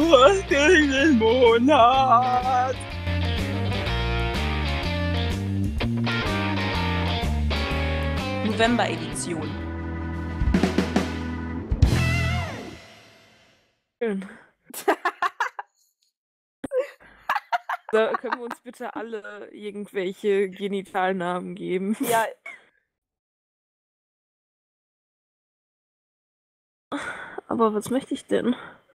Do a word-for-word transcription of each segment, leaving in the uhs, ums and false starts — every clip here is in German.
was gegen den Monat. November-Edition. Schön. So, können wir uns bitte alle irgendwelche Genitalnamen geben? Ja. Aber was möchte ich denn?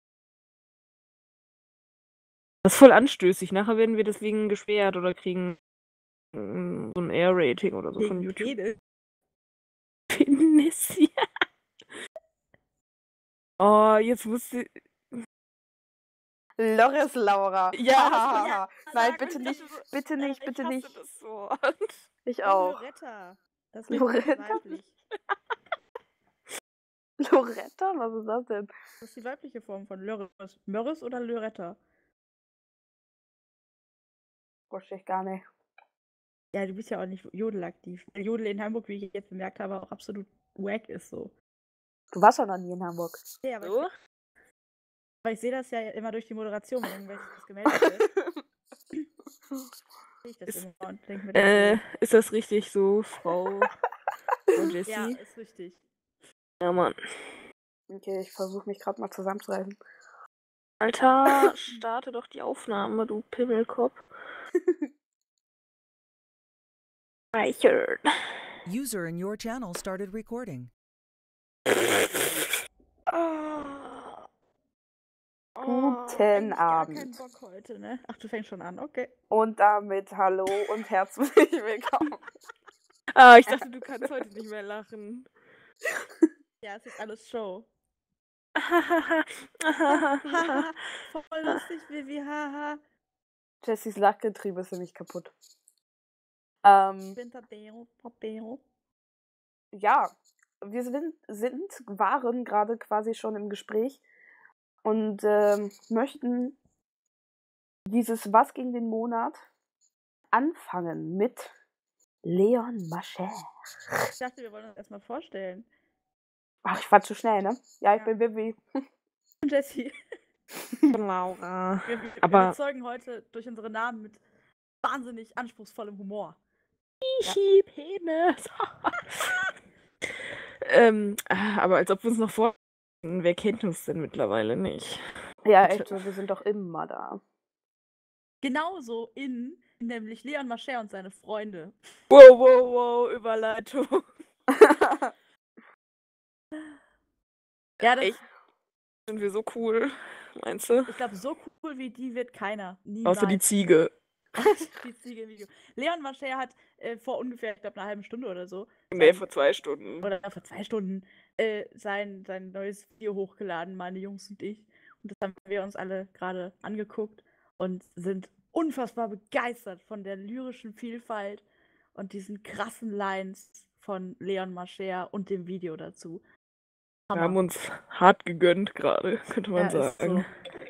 Das ist voll anstößig. Nachher werden wir deswegen gesperrt oder kriegen mm, so ein R-Rating oder so von YouTube. Penis. Penis, ja. Oh, jetzt musste. Loris Laura. Ja, Hahaha. ja, Nein, sag bitte ich, nicht, das ist- bitte nicht, Ich bitte hasse nicht. das Wort. Ich auch. Loretta. Das Loretta? ist weiblich. Loretta? Was ist das denn? Das ist die weibliche Form von Lörres. Mörres oder Loretta? Wusste ich gar nicht. Ja, du bist ja auch nicht jodelaktiv. Weil Jodel in Hamburg, wie ich jetzt bemerkt habe, auch absolut wack ist so. Du warst doch noch nie in Hamburg. Ja, aber, So? ich, aber ich sehe das ja immer durch die Moderation, wenn irgendwelches gemeldet wird. Sehe ich das Ist- immer und denke mir Äh, dann ist das richtig so, Frau, Frau so, Jessie? ja, ist richtig. Ja, Mann. Okay, ich versuche mich gerade mal zusammenzureißen. Alter, starte doch die Aufnahme, du Pimmelkopf. Reichert. User in your channel started recording. Oh. Guten eigentlich gar Abend. keinen Bock heute, ne? Ach, du fängst schon an, okay. Und damit hallo und herzlich willkommen. Ah, ich dachte, du kannst heute nicht mehr lachen. Ja, es ist alles Show. Hahaha. Voll lustig, Vivi, haha. Jessys Lachgetriebe ist nämlich kaputt. Ähm, Winterbero, Papero. ja, wir sind, sind waren gerade quasi schon im Gespräch und ähm, möchten dieses Was gegen den Monat anfangen mit Leon Mascher. Ich dachte, wir wollen uns erstmal vorstellen. Ach, ich war zu schnell, ne? Ja, ich Ja. bin Vivi. Und Jessie. Laura. Wir, wir, Aber- wir bezeugen heute durch unsere Namen mit wahnsinnig anspruchsvollem Humor. Hihi, Penis. ähm, aber als ob wir uns noch vor... Wer kennt uns denn mittlerweile nicht? Ja, echt so, wir sind doch immer da. Genauso in, nämlich Leon Mascher und seine Freunde. Wow, wow, wow, Überleitung. Ja, das, Echt? Sind wir so cool, meinst du? ich glaube, so cool wie die wird keiner. Niemals. Außer die Ziege. die Ziege im Video. Leon Mascher hat äh, vor ungefähr, ich glaube, einer halben Stunde oder so, Nee, sein- vor zwei Stunden. oder vor zwei Stunden, äh, sein, sein neues Video hochgeladen, meine Jungs und ich. Und das haben wir uns alle gerade angeguckt und sind unfassbar begeistert von der lyrischen Vielfalt und diesen krassen Lines von Leon Mascher und dem Video dazu. Wir Hammer. haben uns hart gegönnt gerade, könnte man Ja, ist sagen.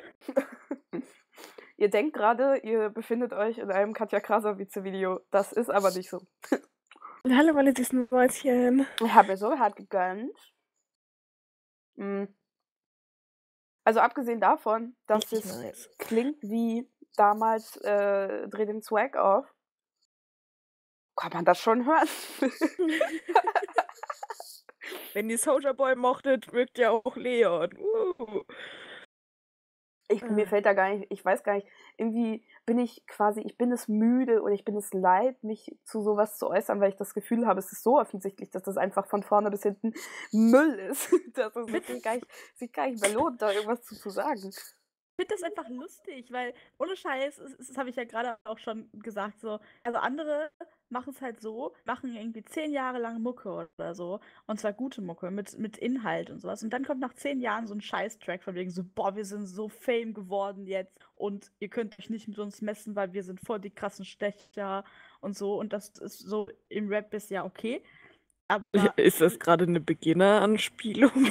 Ihr denkt gerade, ihr befindet euch in einem Katja Krasavice-Video. Das ist aber nicht so. Hallo, meine süßen Mäuschen. Ich habe mir so hart gegönnt. Mm. Also abgesehen davon, dass Richtig es nice. klingt wie damals äh, Dreh den Swag auf, kann man das schon hören. Wenn ihr Soulja Boy mochtet, mögt ihr auch Leon. Uh. Ich, mir Ah. fällt da gar nicht, ich weiß gar nicht, irgendwie bin ich quasi, ich bin es müde und ich bin es leid, mich zu sowas zu äußern, weil ich das Gefühl habe, es ist so offensichtlich, dass das einfach von vorne bis hinten Müll ist, dass es wirklich gar nicht, sich gar nicht mehr lohnt, da irgendwas zu, zu sagen. Ich finde das einfach lustig, weil ohne Scheiß, das, das habe ich ja gerade auch schon gesagt, so, also andere machen es halt so, machen irgendwie zehn Jahre lang Mucke oder so, und zwar gute Mucke mit, mit Inhalt und sowas, und dann kommt nach zehn Jahren so ein Scheiß-Track von wegen so, boah, wir sind so Fame geworden jetzt und ihr könnt euch nicht mit uns messen, weil wir sind voll die krassen Stecher und so, und das ist so, im Rap ist ja okay, aber Ist das gerade eine Beginner-Anspielung?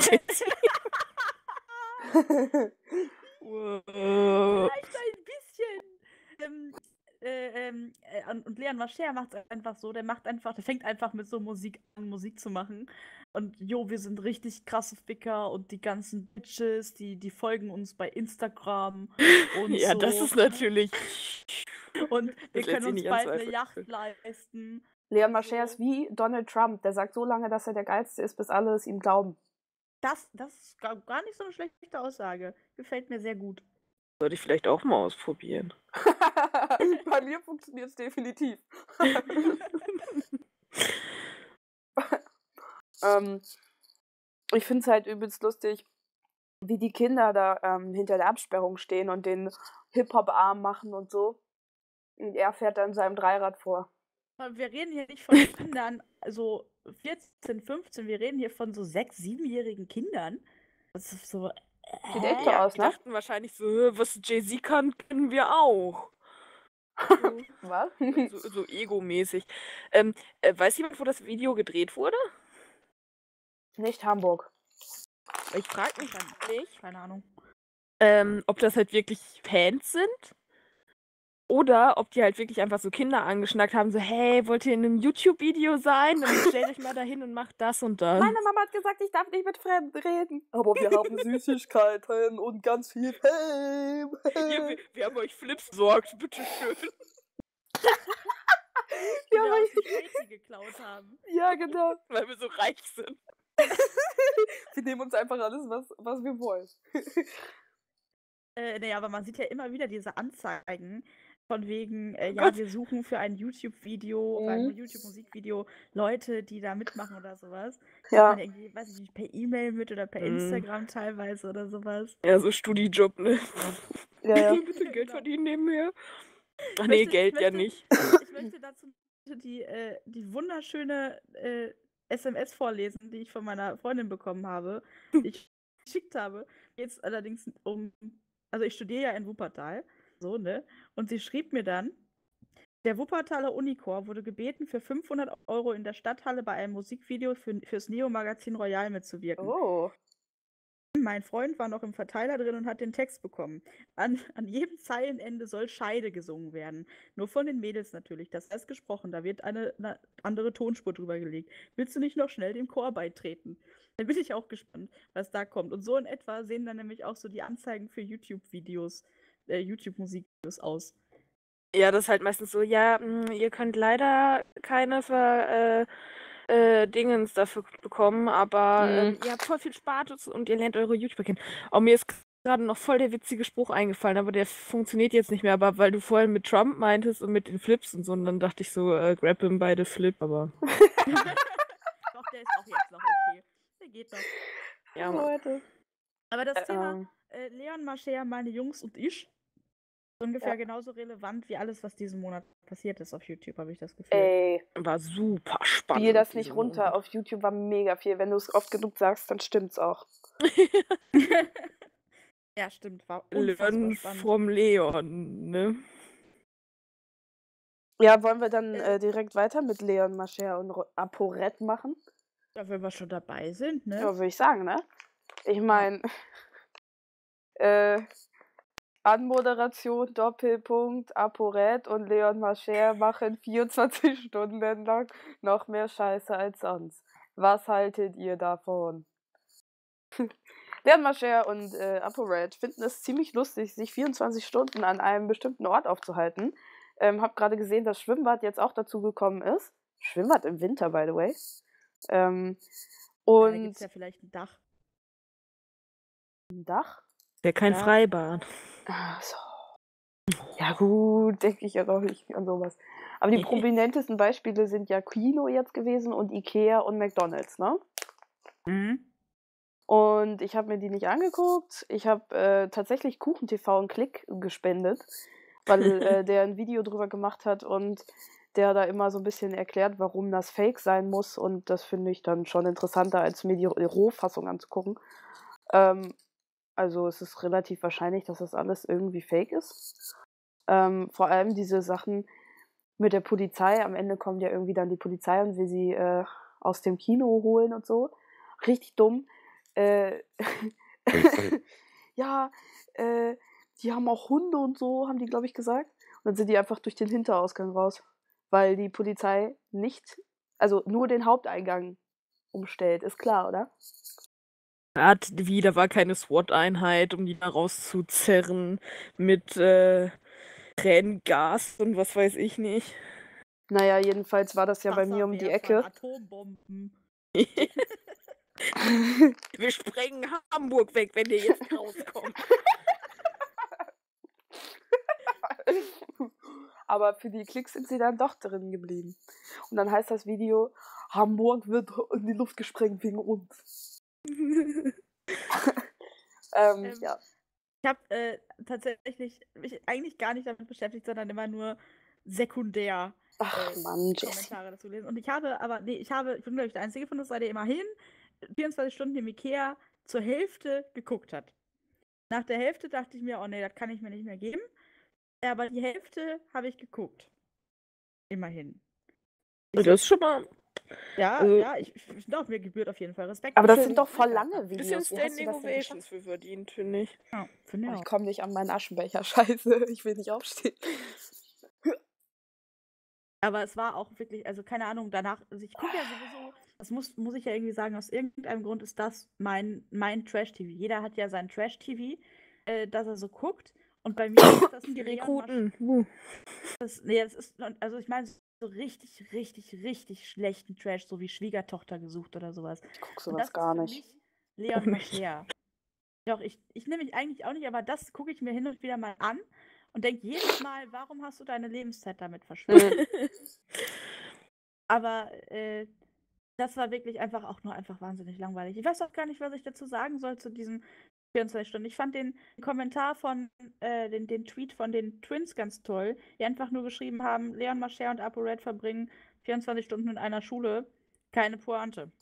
Wow. vielleicht ein bisschen. Ähm, äh, ähm, äh, und und Leon Mascher macht es einfach so, der macht einfach, der fängt einfach mit so Musik an, Musik zu machen. Und jo, wir sind richtig krasse Ficker und die ganzen Bitches, die, die folgen uns bei Instagram und Ja, so. das ist natürlich. Und wir lässt können sich uns nicht bald eine anzweifeln. Yacht leisten. Leon Mascher So. ist wie Donald Trump. Der sagt so lange, dass er der Geilste ist, bis alle es ihm glauben. Das, das ist gar, gar nicht so eine schlechte Aussage. Gefällt mir sehr gut. Sollte ich vielleicht auch mal ausprobieren. Bei mir funktioniert es definitiv. ähm, ich finde es halt übelst lustig, wie die Kinder da ähm, hinter der Absperrung stehen und den Hip-Hop-Arm machen und so. Und er fährt dann seinem Dreirad vor. Aber wir reden hier nicht von Kindern, so vierzehn, fünfzehn, wir reden hier von so sechs-, siebenjährigen Kindern. Das ist so. Sieht Hä? echt so Ja, aus, die ne? dachten wahrscheinlich so, "Hä, was Jay-Z kann, können wir auch." So, Was? so, so ego-mäßig. Ähm, äh, weiß jemand, wo das Video gedreht wurde? Nicht Hamburg. Ich frage mich nicht, Keine Ahnung. ähm, ob das halt wirklich Fans sind oder ob die halt wirklich einfach so Kinder angeschnackt haben, so, hey, wollt ihr in einem YouTube-Video sein? Dann stellt euch mal dahin und macht das und das. Meine Mama hat gesagt, ich darf nicht mit Fremden reden. Aber wir haben Süßigkeiten und ganz viel Fame. Hier, wir, wir haben euch Flips besorgt, bitteschön. Die Ja, wir aber aus ich- dem Crazy geklaut haben. Ja, genau. Weil wir so reich sind. Wir nehmen uns einfach alles, was, was wir wollen. Äh, nee, aber man sieht ja immer wieder diese Anzeigen von wegen, äh, Oh ja, Gott. wir suchen für ein YouTube-Video, für ein Mhm. YouTube-Musikvideo Leute, die da mitmachen oder sowas. Ja. Man irgendwie, weiß ich nicht, per E-Mail mit oder per Mhm. Instagram teilweise oder sowas. Ja, so Studijob, ne? Ja, ja. Ein bisschen Geld Genau. verdienen nebenher. Ach Ich nee, möchte- Geld ich ja möchte- nicht. Ich möchte dazu die, äh, die wunderschöne äh, S M S vorlesen, die ich von meiner Freundin bekommen habe, die ich geschickt habe. Jetzt allerdings um, also ich studiere ja in Wuppertal, so, ne? Und sie schrieb mir dann, der Wuppertaler Unichor wurde gebeten, für fünfhundert Euro in der Stadthalle bei einem Musikvideo für, fürs Neo-Magazin Royal mitzuwirken. Oh. Mein Freund war noch im Verteiler drin und hat den Text bekommen. An, an jedem Zeilenende soll Scheide gesungen werden. Nur von den Mädels natürlich. Das heißt gesprochen. Da wird eine, eine andere Tonspur drüber gelegt. Willst du nicht noch schnell dem Chor beitreten? Dann bin ich auch gespannt, was da kommt. Und so in etwa sehen dann nämlich auch so die Anzeigen für YouTube-Videos, äh, YouTube-Musikvideos aus. Ja, das ist halt meistens so, ja, mh, ihr könnt leider keine Ver, äh, äh, Dingens dafür bekommen, aber Mhm. ähm, ihr habt voll viel Spaß und ihr lernt eure YouTuber kennen. Oh, mir ist gerade noch voll der witzige Spruch eingefallen, aber der funktioniert jetzt nicht mehr, aber weil du vorhin mit Trump meintest und mit den Flips und so, und dann dachte ich so, äh, grab him by the flip, aber Doch, der ist auch jetzt noch okay. Der geht noch. ja, Mann. Leute. Aber das Ä- Thema ähm. äh, Leon Mascher, meine Jungs und ich ist ungefähr Ja. genauso relevant wie alles, was diesen Monat passiert ist auf YouTube, habe ich das Gefühl. Ey, War super spannend. spiel das nicht diese runter. Monat. Auf YouTube war mega viel. Wenn du es oft genug sagst, dann stimmt's auch. Ja, stimmt. War unfassbar Learn spannend. vom Leon, ne? Ja, wollen wir dann Äh. äh, direkt weiter mit Leon Mascher und Ro- ApoRed machen? Ja, wenn wir schon dabei sind, ne? Ja, würde ich sagen, ne? Ich meine, äh, Anmoderation, Doppelpunkt, ApoRed und Leon Mascher machen vierundzwanzig Stunden lang noch mehr Scheiße als sonst. Was haltet ihr davon? Leon Mascher und äh, ApoRed finden es ziemlich lustig, sich vierundzwanzig Stunden an einem bestimmten Ort aufzuhalten. Ähm, hab gerade gesehen, dass Schwimmbad jetzt auch dazu gekommen ist. Schwimmbad im Winter, by the way. Ähm, Ja, da gibt und es ja vielleicht ein Dach. ein Dach? Wäre kein Ja. Freibad. Ach so. Ja gut, denke ich ja doch nicht an sowas. Aber die prominentesten Beispiele sind ja Kino jetzt gewesen und Ikea und McDonald's, ne? Mhm. Und ich habe mir die nicht angeguckt. Ich habe äh, tatsächlich KuchenTV einen Klick gespendet, weil äh, der ein Video drüber gemacht hat und der da immer so ein bisschen erklärt, warum das Fake sein muss. Und das finde ich dann schon interessanter, als mir die Rohfassung anzugucken. Ähm, also es ist relativ wahrscheinlich, dass das alles irgendwie fake ist. Ähm, vor allem diese Sachen mit der Polizei. Am Ende kommt ja irgendwie dann die Polizei und will sie äh, aus dem Kino holen und so. Richtig dumm. Äh, ja, äh, die haben auch Hunde und so, haben die, glaube ich, gesagt. Und dann sind die einfach durch den Hinterausgang raus. Weil die Polizei nicht, also nur den Haupteingang umstellt, ist klar, oder? Er hat wieder war keine SWAT-Einheit, um die da rauszuzerren mit äh, Tränengas und was weiß ich nicht. Naja, jedenfalls war das ja bei mir um die Wasserwerfern, Ecke. Atombomben. Wir sprengen Hamburg weg, wenn ihr jetzt rauskommt. Aber für die Klicks sind sie dann doch drin geblieben. Und dann heißt das Video, Hamburg wird in die Luft gesprengt wegen uns. ähm, Ähm, ja. Ich habe äh, tatsächlich mich eigentlich gar nicht damit beschäftigt, sondern immer nur sekundär Ach äh, Mann, Jessie. Kommentare dazu lesen. Und ich habe aber, nee, ich habe, ich bin glaube ich der Einzige von uns, der immerhin vierundzwanzig Stunden im Ikea zur Hälfte geguckt hat. Nach der Hälfte dachte ich mir, oh nee, das kann ich mir nicht mehr geben. Aber die Hälfte habe ich geguckt. Immerhin. Das ist schon mal Ja, Also- ja, ich, ich finde auch, mir gebührt auf jeden Fall Respekt. Aber das Ich sind bin doch voll Twitter. lange ein bisschen Videos. Wie hast du Standing das denn Ovations geschafft? für verdient, finde ich. Ja, finde Oh, ich ich auch. komme nicht an meinen Aschenbecher. Scheiße, ich will nicht aufstehen. Aber es war auch wirklich, also keine Ahnung, danach, also ich gucke ja sowieso, das muss, muss ich ja irgendwie sagen, aus irgendeinem Grund ist das mein, mein Trash-T V. Jeder hat ja sein Trash-T V, äh, das er so guckt. Und bei mir ist das Die Leon Rekruten. Uh. Das, nee, das ist, also ich meine, so richtig, richtig, richtig schlechten Trash, so wie Schwiegertochter gesucht oder sowas. Ich guck Und sowas das ist gar für nicht. mich Leon Auch nicht. Mascher. Doch, ich, ich nehme mich eigentlich auch nicht, aber das gucke ich mir hin und wieder mal an und denke jedes Mal, warum hast du deine Lebenszeit damit verschwendet? Mhm. Aber äh, das war wirklich einfach auch nur einfach wahnsinnig langweilig. Ich weiß auch gar nicht, was ich dazu sagen soll zu diesen vierundzwanzig Stunden. Ich fand den Kommentar von, äh, den, den Tweet von den Twins ganz toll, die einfach nur geschrieben haben, Leon Mascher und ApoRed verbringen vierundzwanzig Stunden in einer Schule. Keine Pointe.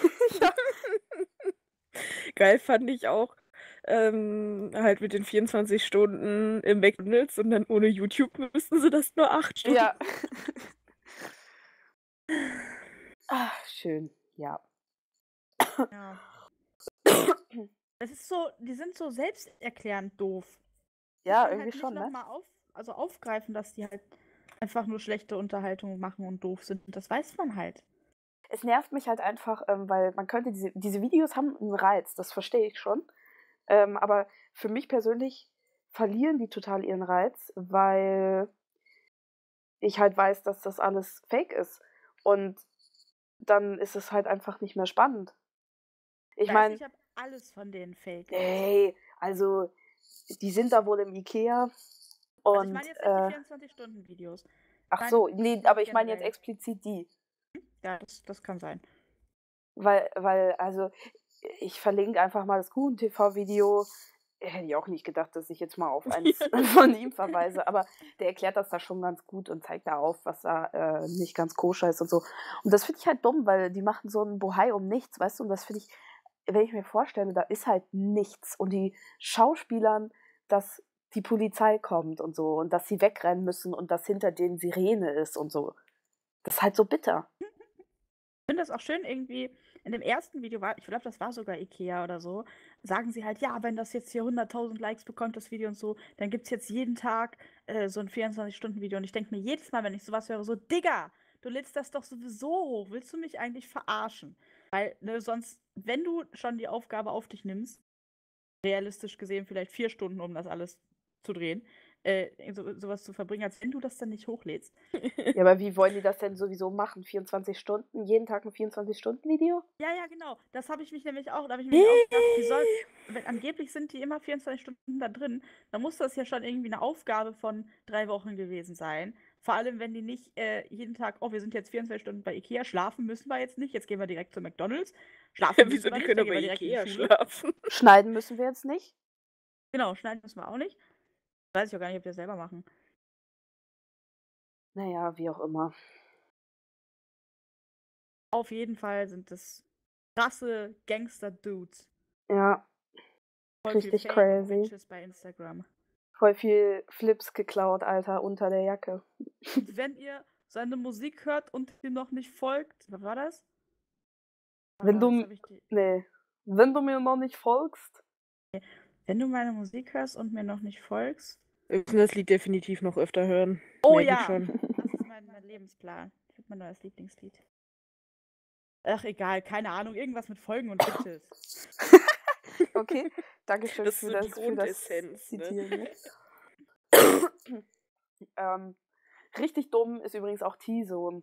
Geil fand ich auch. Ähm, halt mit den vierundzwanzig Stunden im McDonalds und dann ohne YouTube müssten sie das nur acht Stunden. Ja. Ach, schön. Ja. Ja. Es ist so, die sind so selbsterklärend doof. Ja, Muss man irgendwie halt nicht schon, ne? noch mal auf, also aufgreifen, dass die halt einfach nur schlechte Unterhaltung machen und doof sind. Das weiß man halt. Es nervt mich halt einfach, ähm, weil man könnte diese, diese Videos haben einen Reiz, das verstehe ich schon. Ähm, aber für mich persönlich verlieren die total ihren Reiz, weil ich halt weiß, dass das alles fake ist. Und dann ist es halt einfach nicht mehr spannend. Ich Weiß, meine, ich habe alles von denen fake. ey, also die sind da wohl im Ikea und Also ich meine jetzt nicht die äh, vierundzwanzig-Stunden-Videos. ach Nein, so, das nee, ist aber ich meine jetzt generell. explizit die. Ja, das, das kann sein. Weil, weil, also, ich verlinke einfach mal das Kuchen-T V-Video. Hätte ich auch nicht gedacht, dass ich jetzt mal auf eins von ihm verweise, aber der erklärt das da schon ganz gut und zeigt da auf, was da äh, nicht ganz koscher ist und so. Und das finde ich halt dumm, weil die machen so einen Bohai um nichts, weißt du, und das finde ich, wenn ich mir vorstelle, da ist halt nichts und die Schauspielern, dass die Polizei kommt und so und dass sie wegrennen müssen und dass hinter denen Sirene ist und so. Das ist halt so bitter. Ich finde das auch schön irgendwie, in dem ersten Video war, ich glaube, das war sogar Ikea oder so, sagen sie halt, ja, wenn das jetzt hier hunderttausend Likes bekommt, das Video und so, dann gibt es jetzt jeden Tag äh, so ein vierundzwanzig-Stunden-Video. Und ich denke mir jedes Mal, wenn ich sowas höre, so, Digga, du lädst das doch sowieso hoch. Willst du mich eigentlich verarschen? Weil, ne, sonst, wenn du schon die Aufgabe auf dich nimmst, realistisch gesehen vielleicht vier Stunden, um das alles zu drehen, äh, so, sowas zu verbringen, als wenn du das dann nicht hochlädst. Ja, aber wie wollen die das denn sowieso machen? vierundzwanzig Stunden? Jeden Tag ein vierundzwanzig-Stunden-Video? Ja, ja, genau. Das habe ich mich nämlich auch, da habe ich mir auch gedacht, wie soll, wenn angeblich sind die immer vierundzwanzig Stunden da drin, dann muss das ja schon irgendwie eine Aufgabe von drei Wochen gewesen sein. Vor allem, wenn die nicht äh, jeden Tag, oh, wir sind jetzt vierundzwanzig Stunden bei Ikea, schlafen müssen wir jetzt nicht, jetzt gehen wir direkt zu McDonalds. Schlafen Ja, müssen wieso, wir die nicht, können dann doch gehen wir bei direkt in die Ikea Schule. schlafen. Schneiden müssen wir jetzt nicht? Genau, schneiden müssen wir auch nicht. Weiß ich auch gar nicht, ob wir das selber machen. Naja, wie auch immer. Auf jeden Fall sind das krasse Gangster-Dudes. Ja, Voll viel richtig Fame und crazy. Bitches bei Instagram. Voll viel Flips geklaut, Alter, unter der Jacke. Und wenn ihr seine Musik hört und ihm noch nicht folgt, was war das? Wenn Oh, du jetzt m- hab ich die, Nee. Wenn du mir noch nicht folgst. wenn du meine Musik hörst und mir noch nicht folgst. Wir müssen das Lied definitiv noch öfter hören. Oh Merk ich ja, schon. das ist mein, mein Lebensplan. Ich habe mein neues Lieblingslied. Ach, egal, keine Ahnung, irgendwas mit Folgen und Bitches. Okay, danke schön Das ist für so das, die für das Grundessenz, ne? Zitieren. Ne? ähm, richtig dumm ist übrigens auch T-Zone.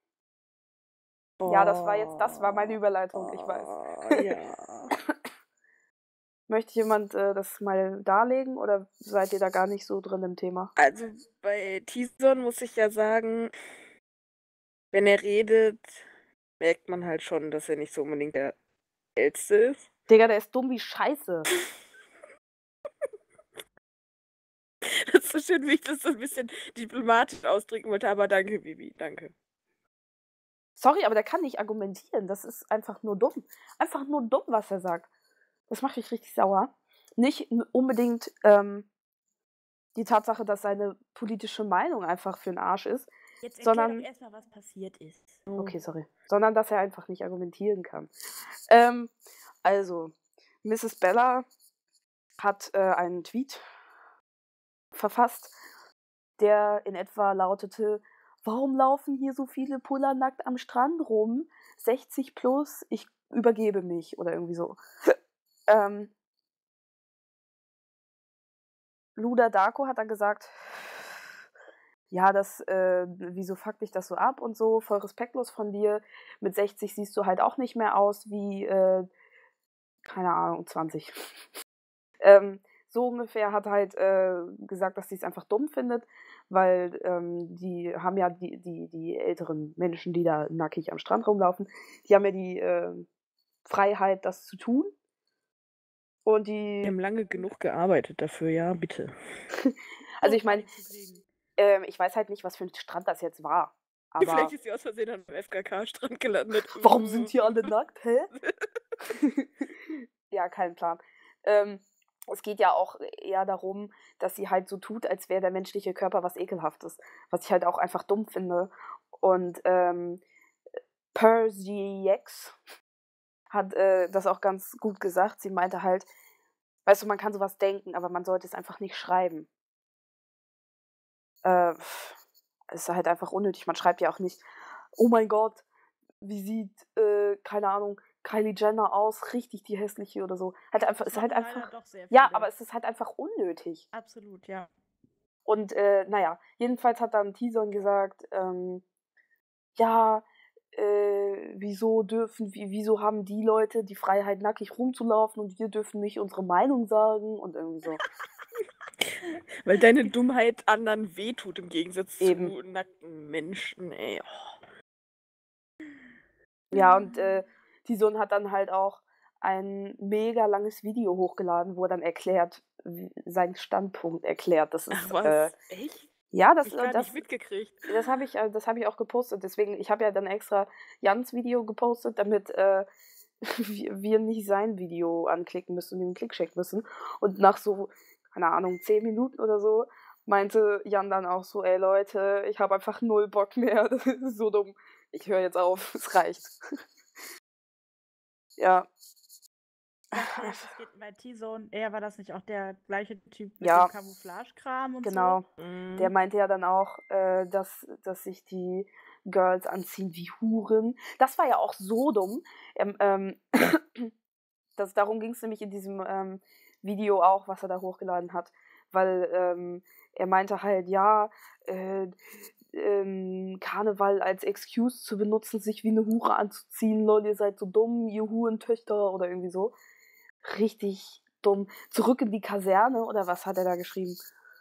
Ja, das war jetzt, das war meine Überleitung, ich weiß. Oh, ja. Möchte jemand äh, das mal darlegen oder seid ihr da gar nicht so drin im Thema? Also bei T-Zone muss ich ja sagen, wenn er redet, merkt man halt schon, dass er nicht so unbedingt der Hellste ist. Digga, der ist dumm wie Scheiße. Das ist so schön, wie ich das so ein bisschen diplomatisch ausdrücken wollte, aber danke, Bibi, danke. Sorry, aber der kann nicht argumentieren. Das ist einfach nur dumm. Einfach nur dumm, was er sagt. Das macht mich richtig sauer. Nicht n- unbedingt ähm, die Tatsache, dass seine politische Meinung einfach für den Arsch ist. Jetzt erklär Sondern- doch erstmal, was passiert ist. Okay, sorry. Sondern, dass er einfach nicht argumentieren kann. Ähm, also, Misses Bella hat äh, einen Tweet verfasst, der in etwa lautete: Warum laufen hier so viele Puller nackt am Strand rum? sechzig plus, ich übergebe mich. Oder irgendwie so. ähm, Luda Darko hat dann gesagt, ja, das, äh, wieso fuck dich das so ab und so, voll respektlos von dir. Mit sechzig siehst du halt auch nicht mehr aus wie, äh, keine Ahnung, zwanzig. ähm, so ungefähr hat halt äh, gesagt, dass sie es einfach dumm findet, weil ähm, die haben ja die, die, die älteren Menschen, die da nackig am Strand rumlaufen, die haben ja die äh, Freiheit, das zu tun. Und Wir die, haben lange genug gearbeitet dafür, ja, bitte. also ich meine, Kriegen. ähm, ich weiß halt nicht, was für ein Strand das jetzt war. Aber Vielleicht ist sie aus Versehen am F K K-Strand gelandet. warum sind hier alle nackt, hä? Ja, kein Plan. Ähm, es geht ja auch eher darum, dass sie halt so tut, als wäre der menschliche Körper was Ekelhaftes. Was ich halt auch einfach dumm finde. Und ähm, Persiax hat äh, das auch ganz gut gesagt. Sie meinte halt, weißt du, man kann sowas denken, aber man sollte es einfach nicht schreiben. Äh, es ist halt einfach unnötig. Man schreibt ja auch nicht, oh mein Gott, wie sieht, äh, keine Ahnung, Kylie Jenner aus, richtig die hässliche oder so. Halt einfach, es ist halt machen leider einfach. doch sehr Ja, viele. aber es ist halt einfach unnötig. Absolut, ja. Und äh, naja, jedenfalls hat dann T-Zone gesagt, ähm, ja, äh, wieso dürfen, wie, wieso haben die Leute die Freiheit, nackig rumzulaufen und wir dürfen nicht unsere Meinung sagen und irgendwie so. Weil deine Dummheit anderen wehtut im Gegensatz Eben. zu nackten Menschen, ey. Oh. Ja, und äh, T-Zone hat dann halt auch ein mega langes Video hochgeladen, wo er dann erklärt, wie- seinen Standpunkt erklärt. Das ist, Ach was, äh, echt? ja, das, Ich gar das, nicht mitgekriegt. das habe ich, äh, das habe ich auch gepostet. Deswegen, ich habe ja dann extra Jans Video gepostet, damit äh, wir wir nicht sein Video anklicken müssen und ihm einen Klick schenken müssen. Und nach so, keine Ahnung, zehn Minuten oder so, meinte Jan dann auch so, ey Leute, ich habe einfach null Bock mehr. Das ist so dumm. Ich höre jetzt auf, es reicht. Ja. Ja, okay, es geht bei T-Zone, er war das nicht auch der gleiche Typ mit Ja. dem Camouflage-Kram und Genau. so? Mhm. Der meinte ja dann auch, äh, dass, dass sich die Girls anziehen wie Huren. Das war ja auch so dumm. Ähm, ähm, das, darum ging es nämlich in diesem ähm, Video auch, was er da hochgeladen hat. Weil ähm, er meinte halt, ja, äh, ähm, Karneval als Excuse zu benutzen, sich wie eine Hure anzuziehen. Lol, ihr seid so dumm, ihr Hurentöchter oder irgendwie so. Richtig dumm. Zurück in die Kaserne oder was hat er da geschrieben?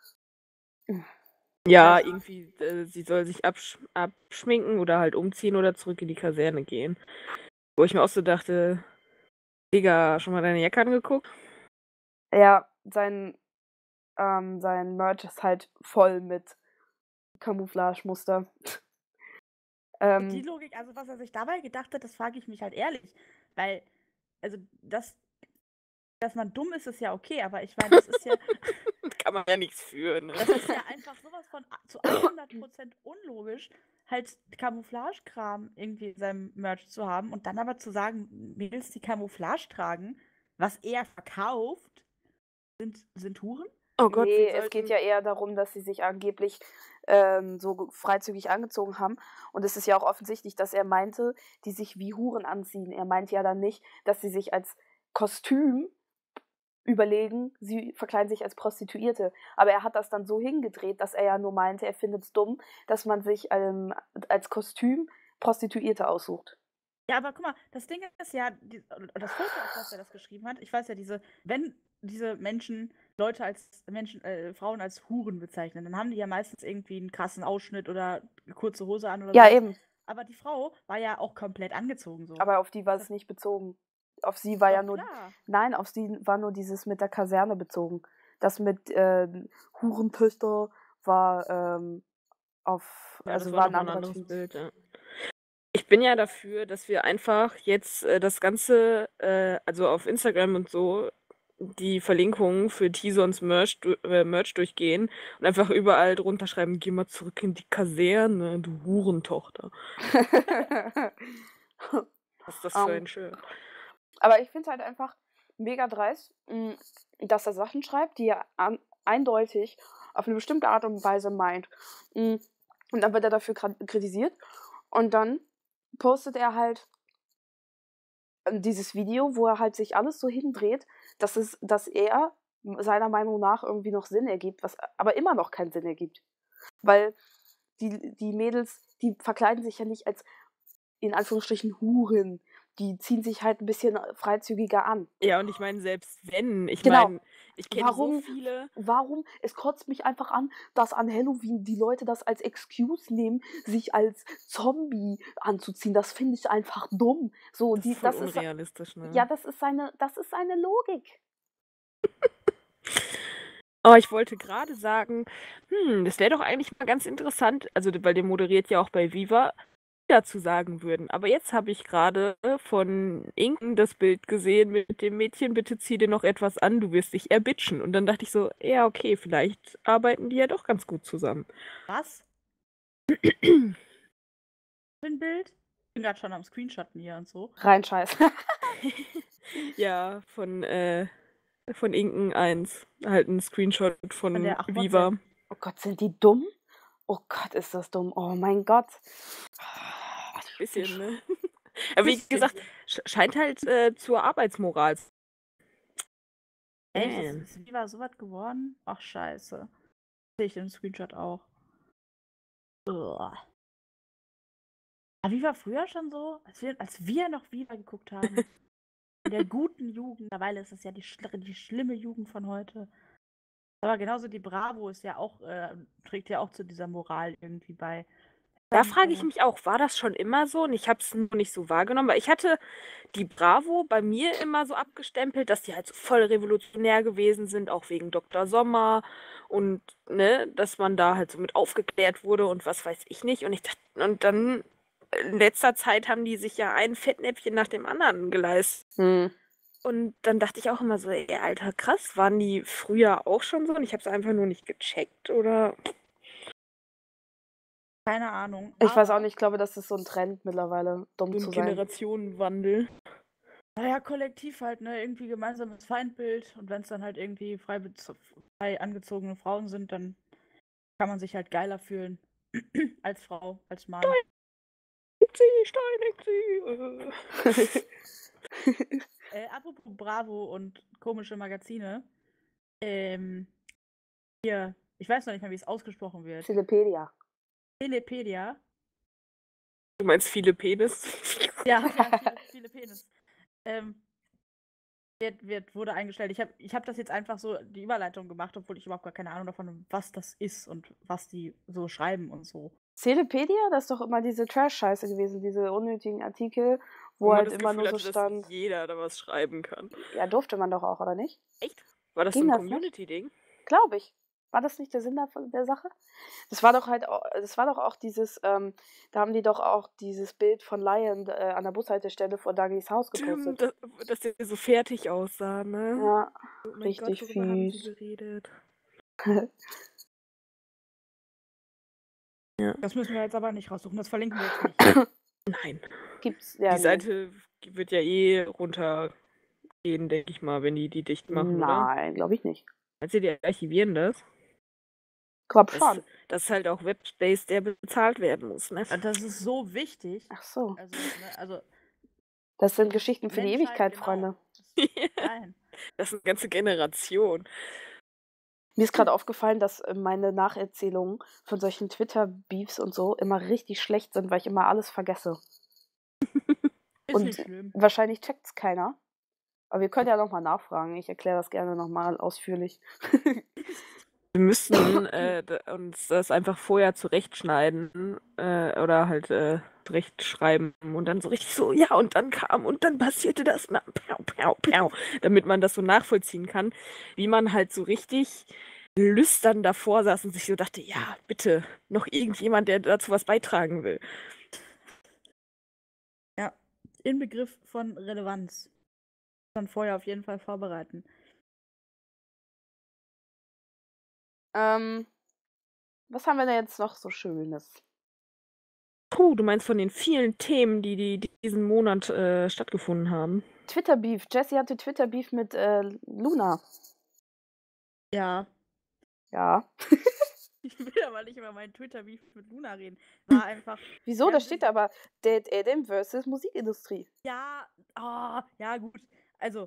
Ja, Also- irgendwie, äh, sie soll sich absch abschminken oder halt umziehen oder zurück in die Kaserne gehen. Wo ich mir auch so dachte, Digga, schon mal deine Jacke angeguckt? Ja, sein, ähm, sein Merch ist halt voll mit Camouflage-Muster. Und die ähm, Logik, also was er sich dabei gedacht hat, das frage ich mich halt ehrlich. Weil, also das, dass man dumm ist, ist ja okay, aber ich meine, das ist ja, Kann man ja nichts für, ne? das ist ja einfach sowas von a- zu hundert Prozent unlogisch, halt Camouflage-Kram irgendwie in seinem Merch zu haben und dann aber zu sagen, Mädels, die Camouflage tragen, was er verkauft, sind, sind Huren? Oh Gott, nee, wir es geht sollten- ja eher darum, dass sie sich angeblich ähm, so ge- freizügig angezogen haben. Und es ist ja auch offensichtlich, dass er meinte, die sich wie Huren anziehen. Er meint ja dann nicht, dass sie sich als Kostüm überlegen, sie verkleiden sich als Prostituierte. Aber er hat das dann so hingedreht, dass er ja nur meinte, er findet es dumm, dass man sich ähm, als Kostüm Prostituierte aussucht. Ja, aber guck mal, das Ding ist ja, die, das Foto, auf das er das geschrieben hat, ich weiß ja, diese, wenn diese Menschen Leute als Menschen, äh, Frauen als Huren bezeichnen, dann haben die ja meistens irgendwie einen krassen Ausschnitt oder eine kurze Hose an oder Ja, sowas. eben. Aber die Frau war ja auch komplett angezogen so. Aber auf die war es nicht bezogen. Auf sie war Doch, ja nur. klar. Nein, auf sie war nur dieses mit der Kaserne bezogen. Das mit äh, Hurentöchter war ähm, auf. Ja, also das war war ein nochmal ein anderer anderes Typ. Bild, ja. Ich bin ja dafür, dass wir einfach jetzt äh, das Ganze, äh, also auf Instagram und so, die Verlinkungen für Tisons Merch, du äh, Merch durchgehen und einfach überall drunter schreiben, geh mal zurück in die Kaserne, du Hurentochter. Was ist das für Ähm, ein Shirt? Aber ich finde es halt einfach mega dreist, mh, dass er Sachen schreibt, die er an, eindeutig auf eine bestimmte Art und Weise meint. Mh, Und dann wird er dafür gra- kritisiert. Und dann postet er halt ähm, dieses Video, wo er halt sich alles so hindreht, dass, es, dass er seiner Meinung nach irgendwie noch Sinn ergibt, was aber immer noch keinen Sinn ergibt. Weil die, die Mädels, die verkleiden sich ja nicht als in Anführungsstrichen Huren. Die ziehen sich halt ein bisschen freizügiger an. Ja, und ich meine, selbst wenn, ich Genau. meine, ich kenne so Warum, viele. warum, es kotzt mich einfach an, dass an Halloween die Leute das als Excuse nehmen, sich als Zombie anzuziehen. Das finde ich einfach dumm. So, Das die, ist voll das ist, unrealistisch, ne? ja, das ist seine, das ist seine Logik. Oh, ich wollte gerade sagen, hm, das wäre doch eigentlich mal ganz interessant, also weil der moderiert ja auch bei Viva, dazu sagen würden. Aber jetzt habe ich gerade von Inken das Bild gesehen mit dem Mädchen, bitte zieh dir noch etwas an, du wirst dich erbitschen. Und dann dachte ich so, ja, okay, vielleicht arbeiten die ja doch ganz gut zusammen. Was? Für ein Bild? Ich bin gerade schon am Screenshotten hier und so. Rein scheiß. Ja, von, äh, von Inken eins. Halt ein Screenshot von, Von der ach, Viva. WhatsApp. Oh Gott, sind die dumm? Oh Gott, ist das dumm. Oh mein Gott. Bisschen, ne? Aber wie Bisschen. gesagt, sch- scheint halt äh, zur Arbeitsmoral. Echt? Damn. Ist, ist Viva so was geworden? Ach, scheiße. Sehe ich den Screenshot auch. Uah. Aber wie war früher schon so? Als wir, als wir noch Viva geguckt haben. In der guten Jugend. Mittlerweile ist es ja die, schl die schlimme Jugend von heute. Aber genauso die Bravo ist ja auch, äh, trägt ja auch zu dieser Moral irgendwie bei. Da Dann, frage ich äh, mich auch, war das schon immer so? Und ich habe es nur nicht so wahrgenommen, weil ich hatte die Bravo bei mir immer so abgestempelt, dass die halt so voll revolutionär gewesen sind, auch wegen Doktor Sommer und ne, dass man da halt so mit aufgeklärt wurde und was weiß ich nicht. Und ich dachte, und dann in letzter Zeit haben die sich ja ein Fettnäpfchen nach dem anderen geleistet. Hm. Und dann dachte ich auch immer so, ey, Alter, krass, waren die früher auch schon so? Und ich habe es einfach nur nicht gecheckt, oder? keine Ahnung. Ich weiß Aber- auch nicht, ich glaube, das ist so ein Trend mittlerweile, dumm So zu ein sein. Generationenwandel. Naja, kollektiv halt, ne? Irgendwie gemeinsames Feindbild. Und wenn es dann halt irgendwie frei, bez- frei angezogene Frauen sind, dann kann man sich halt geiler fühlen. Als Frau, als Mann. Sie, steinig sie. Äh, apropos Bravo und komische Magazine. Ähm, hier, ich weiß noch nicht mal, wie es ausgesprochen wird. Wikipedia. Telepedia. Du meinst viele Penis? Ja, ja viele, viele Penis. Ähm, wird, wird, wurde eingestellt. Ich habe ich hab das jetzt einfach so die Überleitung gemacht, obwohl ich überhaupt gar keine Ahnung davon habe, was das ist und was die so schreiben und so. Celepedia, das ist doch immer diese Trash-Scheiße gewesen, diese unnötigen Artikel, wo, Wo man halt das immer Gefühl nur so hatte, stand. dass jeder da was schreiben kann. Ja, durfte man doch auch, oder nicht? Echt? War das Ging so ein das nicht? Community-Ding? Glaube ich. War das nicht der Sinn davon, der Sache? Das war doch halt, au- das war doch auch dieses, ähm, da haben die doch auch dieses Bild von Lion äh, an der Bushaltestelle vor Dagis Haus Stimmt, gepostet. dass, dass der so fertig aussah, ne? Ja, Oh mein richtig Gott, worüber haben sie fies. geredet? Das müssen wir jetzt aber nicht raussuchen, das verlinken wir jetzt nicht. Nein. Gibt's ja Die nicht. Seite wird ja eh runtergehen, denke ich mal, wenn die die dicht machen, oder? Nein, glaube ich nicht. Meinst du, die archivieren das? Glaub Das, schon. das ist halt auch Webspace, der bezahlt werden muss, ne? Und das ist so wichtig. Ach so. Also, ne, also Das sind das ist Geschichten für die Menschheit, Ewigkeit, genau. Freunde. Nein. Das ist eine ganze Generation. Mir ist gerade aufgefallen, dass äh, meine Nacherzählungen von solchen Twitter-Beefs und so immer richtig schlecht sind, weil ich immer alles vergesse. Ist Und nicht schlimm. wahrscheinlich checkt's keiner. Aber wir können ja nochmal nachfragen. Ich erkläre das gerne nochmal ausführlich. Wir müssten äh, d- uns das einfach vorher zurechtschneiden äh, oder halt äh, zurechtschreiben und dann so richtig so, ja, und dann kam und dann passierte das, na, piau, piau, piau, damit man das so nachvollziehen kann, wie man halt so richtig lüstern davor saß und sich so dachte, ja, bitte, noch irgendjemand, der dazu was beitragen will. Ja, Inbegriff von Relevanz. Dann vorher auf jeden Fall vorbereiten. Ähm, was haben wir denn jetzt noch so Schönes? Puh, du meinst von den vielen Themen, die, die diesen Monat äh, stattgefunden haben. Twitter-Beef. Jessie hatte Twitter-Beef mit äh, Luna. Ja. Ja. Ich will aber nicht über meinen Twitter-Beef mit Luna reden. War einfach. Wieso? Ja, Da das steht ist- aber Dead Adam versus Musikindustrie. Ja, ah, ja, gut. Also,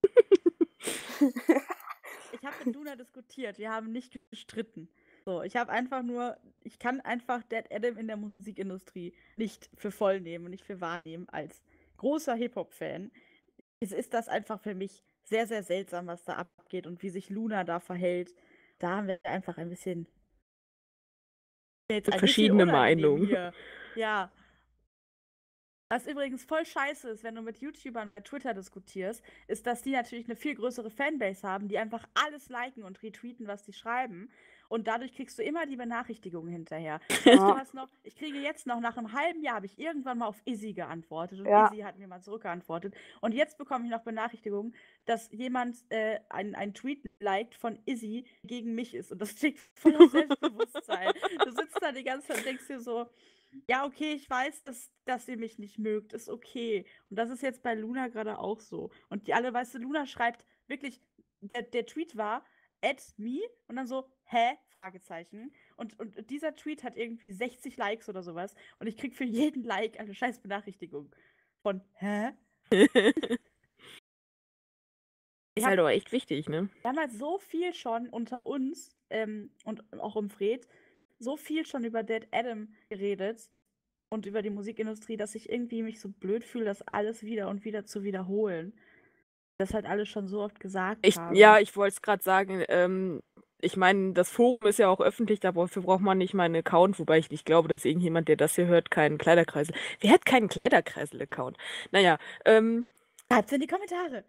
ich habe mit Luna diskutiert. Wir haben nicht gestritten. So, ich habe einfach nur, ich kann einfach Dead Adam in der Musikindustrie nicht für voll nehmen und nicht für wahrnehmen als großer Hip-Hop-Fan. Es ist das einfach für mich sehr, sehr seltsam, was da abgeht und wie sich Luna da verhält. Da haben wir einfach ein bisschen. Jetzt ein bisschen Verschiedene unangenehm Meinungen. hier. Ja. Was übrigens voll scheiße ist, wenn du mit YouTubern bei Twitter diskutierst, ist, dass die natürlich eine viel größere Fanbase haben, die einfach alles liken und retweeten, was die schreiben. Und dadurch kriegst du immer die Benachrichtigungen hinterher. Weißt du was noch? Ich kriege jetzt noch, nach einem halben Jahr habe ich irgendwann mal auf Izzy geantwortet und Ja. Izzy hat mir mal zurückgeantwortet. Und jetzt bekomme ich noch Benachrichtigungen, dass jemand äh, einen Tweet liked von Izzy gegen mich ist. Und das klingt voller Selbstbewusstsein. Du sitzt da die ganze Zeit und denkst dir so, ja, okay, ich weiß, dass, dass ihr mich nicht mögt, ist okay. Und das ist jetzt bei Luna gerade auch so. Und die alle, weißt du, Luna schreibt wirklich, der, der Tweet war, add me und dann so, hä? Fragezeichen. Und, und dieser Tweet hat irgendwie sechzig Likes oder sowas. Und ich krieg für jeden Like eine scheiß Benachrichtigung von, hä? Ist hab- halt aber echt wichtig, ne? Wir haben halt so viel schon unter uns ähm, und auch um Fred, so viel schon über Dead Adam geredet und über die Musikindustrie, dass ich irgendwie mich so blöd fühle, das alles wieder und wieder zu wiederholen. Das halt alles schon so oft gesagt Ich, haben. ja, ich wollte es gerade sagen, ähm, ich meine, das Forum ist ja auch öffentlich, dafür braucht man nicht meinen Account, wobei ich nicht glaube, dass irgendjemand, der das hier hört, keinen Kleiderkreisel. Wer hat keinen Kleiderkreisel-Account? Naja, ähm, Schreibt's in die Kommentare.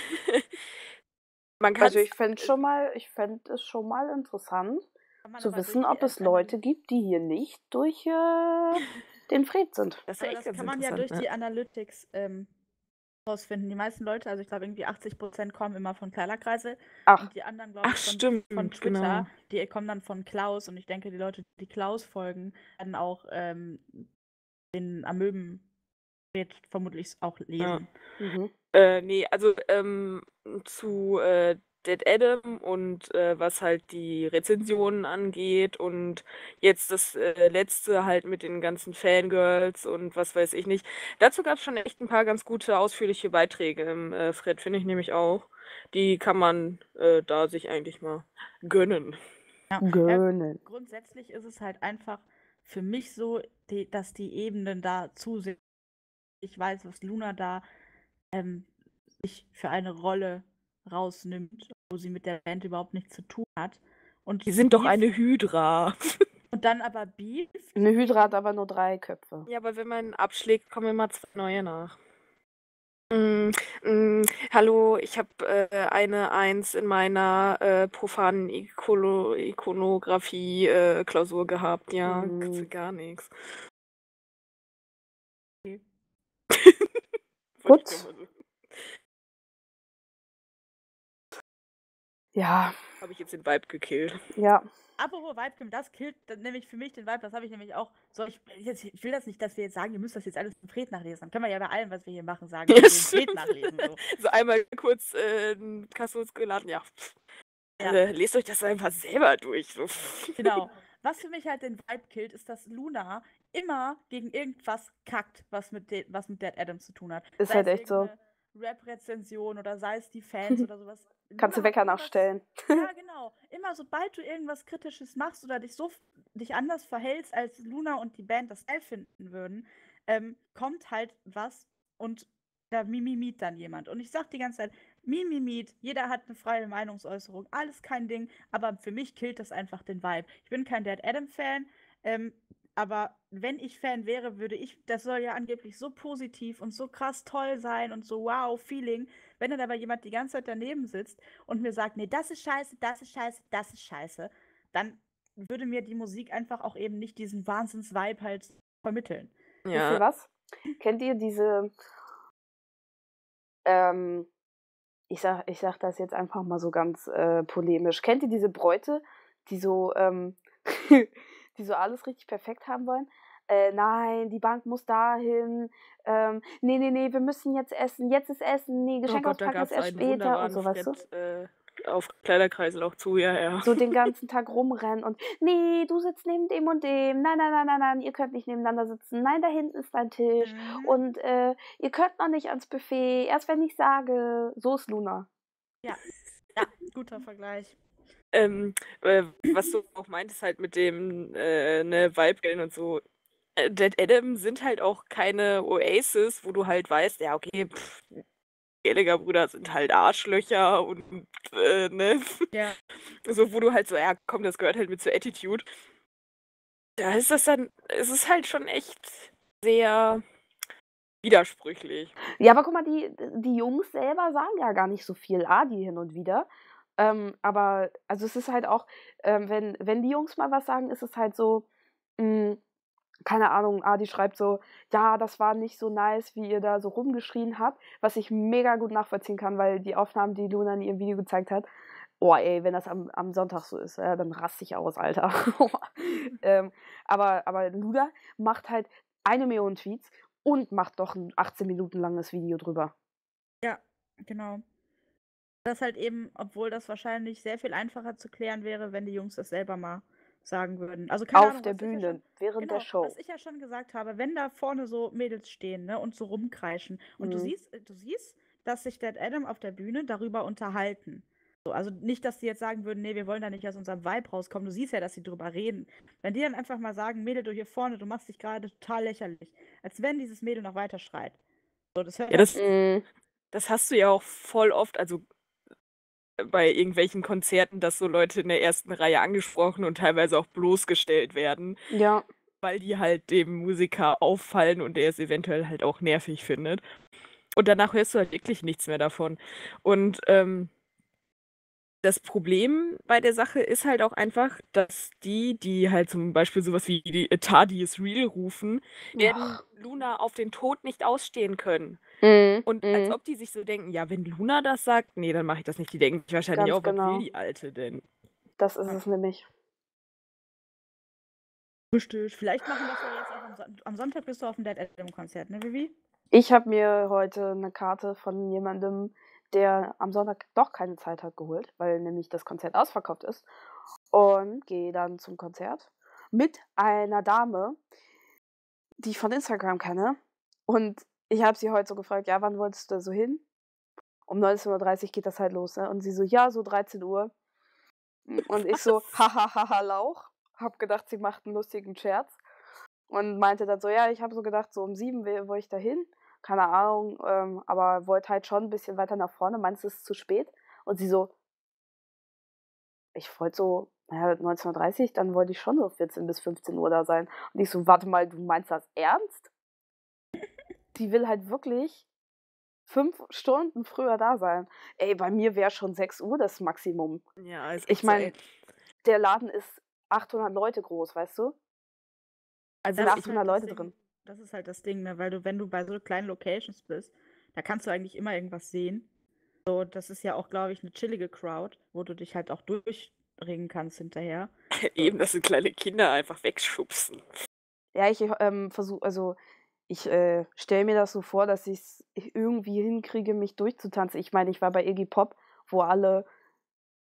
man kann Also ich fände schon mal, ich fände es schon mal interessant Kann man zu aber wissen, durch ob die es An- Leute gibt, die hier nicht durch äh, den Fred sind. Das ist Aber ja echt das ganz kann man ja durch interessant, die Analytics ähm, rausfinden. Die meisten Leute, also ich glaube irgendwie achtzig Prozent kommen immer von Kleiderkreisel Ach, und die anderen, glaube Ach, ich, von, stimmt, von Twitter, genau. die kommen dann von Klaus und ich denke, die Leute, die Klaus folgen, werden auch ähm, den Amöben vermutlich auch lesen. mhm. Äh, nee, also ähm, zu äh, Dead Adam und äh, was halt die Rezensionen angeht und jetzt das äh, letzte halt mit den ganzen Fangirls und was weiß ich nicht. Dazu gab es schon echt ein paar ganz gute, ausführliche Beiträge im äh, Thread, finde ich nämlich auch. Die kann man äh, da sich eigentlich mal gönnen. Gönnen. Grundsätzlich ist es halt einfach für mich so, die, dass die Ebenen da zu sind. Ich weiß, was Luna da ähm, sich für eine Rolle rausnimmt, wo sie mit der Band überhaupt nichts zu tun hat. Und Die sind doch Beef- eine Hydra. Und dann aber Beef. Eine Hydra hat aber nur drei Köpfe. Ja, aber wenn man abschlägt, kommen immer zwei neue nach. Mm, mm, hallo, ich habe äh, eine Eins in meiner äh, profanen Ikolo Ikonografie-Klausur gehabt. Ja, Mm. kannst du gar nichts. Okay. Wollte Gut. ich nur mal so- Ja, Habe ich jetzt den Vibe gekillt. ja. Apropos Vibe, das killt dann nämlich für mich den Vibe, das habe ich nämlich auch. So, ich, jetzt, ich will das nicht, dass wir jetzt sagen, ihr müsst das jetzt alles im Fred nachlesen. Dann können wir ja bei allem, was wir hier machen, sagen, Ja, dass wir im Fred stimmt. nachlesen. So. So einmal kurz äh, ein Kassus geladen, ja. Ja. Äh, lest euch das einfach selber durch. So. Genau. Was für mich halt den Vibe killt, ist, dass Luna immer gegen irgendwas kackt, was mit, de was mit Dead Adam zu tun hat. Ist Sei halt es echt so. irgendeine Rap-Rezension oder sei es die Fans oder sowas. Kannst du Luna hat Wecker irgendwas- nachstellen. Ja, genau. Immer sobald du irgendwas Kritisches machst oder dich so f- dich anders verhältst, als Luna und die Band das geil finden würden, ähm, kommt halt was und da mimimiet dann jemand. Und ich sag die ganze Zeit, mimimiet, jeder hat eine freie Meinungsäußerung, alles kein Ding, aber für mich killt das einfach den Vibe. Ich bin kein Dead Adam-Fan, ähm, aber wenn ich Fan wäre, würde ich, das soll ja angeblich so positiv und so krass toll sein und so wow, Feeling. Wenn dann aber jemand die ganze Zeit daneben sitzt und mir sagt, nee, das ist scheiße, das ist scheiße, das ist scheiße, dann würde mir die Musik einfach auch eben nicht diesen Wahnsinns-Vibe halt vermitteln. Wisst ihr Ja. was? Kennt ihr diese, ähm, ich sag, ich sag das jetzt einfach mal so ganz äh, polemisch. Kennt ihr diese Bräute, die so, ähm, die so alles richtig perfekt haben wollen? Äh, nein, die Bank muss dahin. Ähm, nee, nee, nee, wir müssen jetzt essen. Jetzt ist Essen. Nee, Oh Geschenk Gott, da auspacken gab ist es erst einen später und wunderbaren so, weißt du? Fred äh, auf Kleiderkreisel auch zu, ja, ja. So den ganzen Tag rumrennen und nee, du sitzt neben dem und dem. Nein, nein, nein, nein, nein, ihr könnt nicht nebeneinander sitzen. Nein, da hinten ist dein Tisch. Mhm. Und äh, ihr könnt noch nicht ans Buffet. Erst wenn ich sage, so ist Luna. Ja, ja, guter Vergleich. Ähm, äh, was du auch meintest halt mit dem äh, ne Vibe und so. Äh, Dead Adam sind halt auch keine Oasis, wo du halt weißt, ja, okay, pff, Gallagher-Brüder sind halt Arschlöcher und äh, ne? Ja. So, wo du halt so, ja, komm, das gehört halt mit zur Attitude. Da ist das dann, es ist halt schon echt sehr widersprüchlich. Ja, aber guck mal, die, die Jungs selber sagen ja gar nicht so viel, Adi hin und wieder. Ähm, aber, also es ist halt auch, ähm, wenn, wenn die Jungs mal was sagen, ist es halt so, mh, keine Ahnung, Adi schreibt so, ja, das war nicht so nice, wie ihr da so rumgeschrien habt, was ich mega gut nachvollziehen kann, weil die Aufnahmen, die Luna in ihrem Video gezeigt hat, oh ey, wenn das am, am Sonntag so ist, ja, dann raste ich aus, Alter. ähm, aber, aber Luna macht halt eine Million Tweets und macht doch ein achtzehn Minuten langes Video drüber. Ja, genau. Das halt eben, obwohl das wahrscheinlich sehr viel einfacher zu klären wäre, wenn die Jungs das selber mal sagen würden. Also keine Auf Ahnung, der was ich ja Bühne, schon, während genau, der Show. was ich ja schon gesagt habe, wenn da vorne so Mädels stehen, ne, und so rumkreischen und du Mhm. siehst, du siehst, dass sich Dead Adam auf der Bühne darüber unterhalten. So, also nicht, dass die jetzt sagen würden, nee, wir wollen da nicht aus unserem Vibe rauskommen. Du siehst ja, dass sie drüber reden. Wenn die dann einfach mal sagen, Mädel, du hier vorne, du machst dich gerade total lächerlich, als wenn dieses Mädel noch weiter schreit. So, das hört Ja, man das, Mhm. das hast du ja auch voll oft, also bei irgendwelchen Konzerten, dass so Leute in der ersten Reihe angesprochen und teilweise auch bloßgestellt werden, Ja. weil die halt dem Musiker auffallen und der es eventuell halt auch nervig findet. Und danach hörst du halt wirklich nichts mehr davon. Und ähm, das Problem bei der Sache ist halt auch einfach, dass die, die halt zum Beispiel sowas wie die äh, Tardy is real rufen, werden Ach. Luna auf den Tod nicht ausstehen können. Mhm. Und als Mhm. ob die sich so denken, ja, wenn Luna das sagt, nee, dann mache ich das nicht. Die denken sich wahrscheinlich Ganz auch, was genau. will die Alte denn? Das ist es nämlich. Richtig. Vielleicht machen das ja jetzt auch am, Son am Sonntag bist du auf dem Dead Adam Konzert, ne, Vivi? Ich habe mir heute eine Karte von jemandem, der am Sonntag doch keine Zeit hat, geholt, weil nämlich das Konzert ausverkauft ist. Und gehe dann zum Konzert mit einer Dame, die ich von Instagram kenne. Und ich habe sie heute so gefragt, ja, wann wolltest du da so hin? Um neunzehn Uhr dreißig geht das halt los, ne? Und sie so, ja, so dreizehn Uhr. Und ich so, hahaha, Lauch. Hab gedacht, sie macht einen lustigen Scherz. Und meinte dann so, ja, ich habe so gedacht, so um sieben will, wollte ich da hin. Keine Ahnung, ähm, aber wollte halt schon ein bisschen weiter nach vorne. Meinst du, es ist zu spät? Und sie so, ich wollte so, naja, neunzehn Uhr dreißig, dann wollte ich schon so vierzehn bis fünfzehn Uhr da sein. Und ich so, warte mal, du meinst das ernst? Die will halt wirklich fünf Stunden früher da sein. Ey, bei mir wäre schon sechs Uhr das Maximum. Ja, ist Ich echt so, meine, ey. der Laden ist achthundert Leute groß, weißt du? Also sind Das ist achthundert halt das Leute Ding. drin. Das ist halt das Ding, ne? Weil du, wenn du bei so kleinen Locations bist, da kannst du eigentlich immer irgendwas sehen. So, das ist ja auch, glaube ich, eine chillige Crowd, wo du dich halt auch durchringen kannst hinterher. Eben, dass sie kleine Kinder einfach wegschubsen. Ja, ich ähm, versuche, also ich äh, stelle mir das so vor, dass ich es irgendwie hinkriege, mich durchzutanzen. Ich meine, ich war bei Iggy Pop, wo alle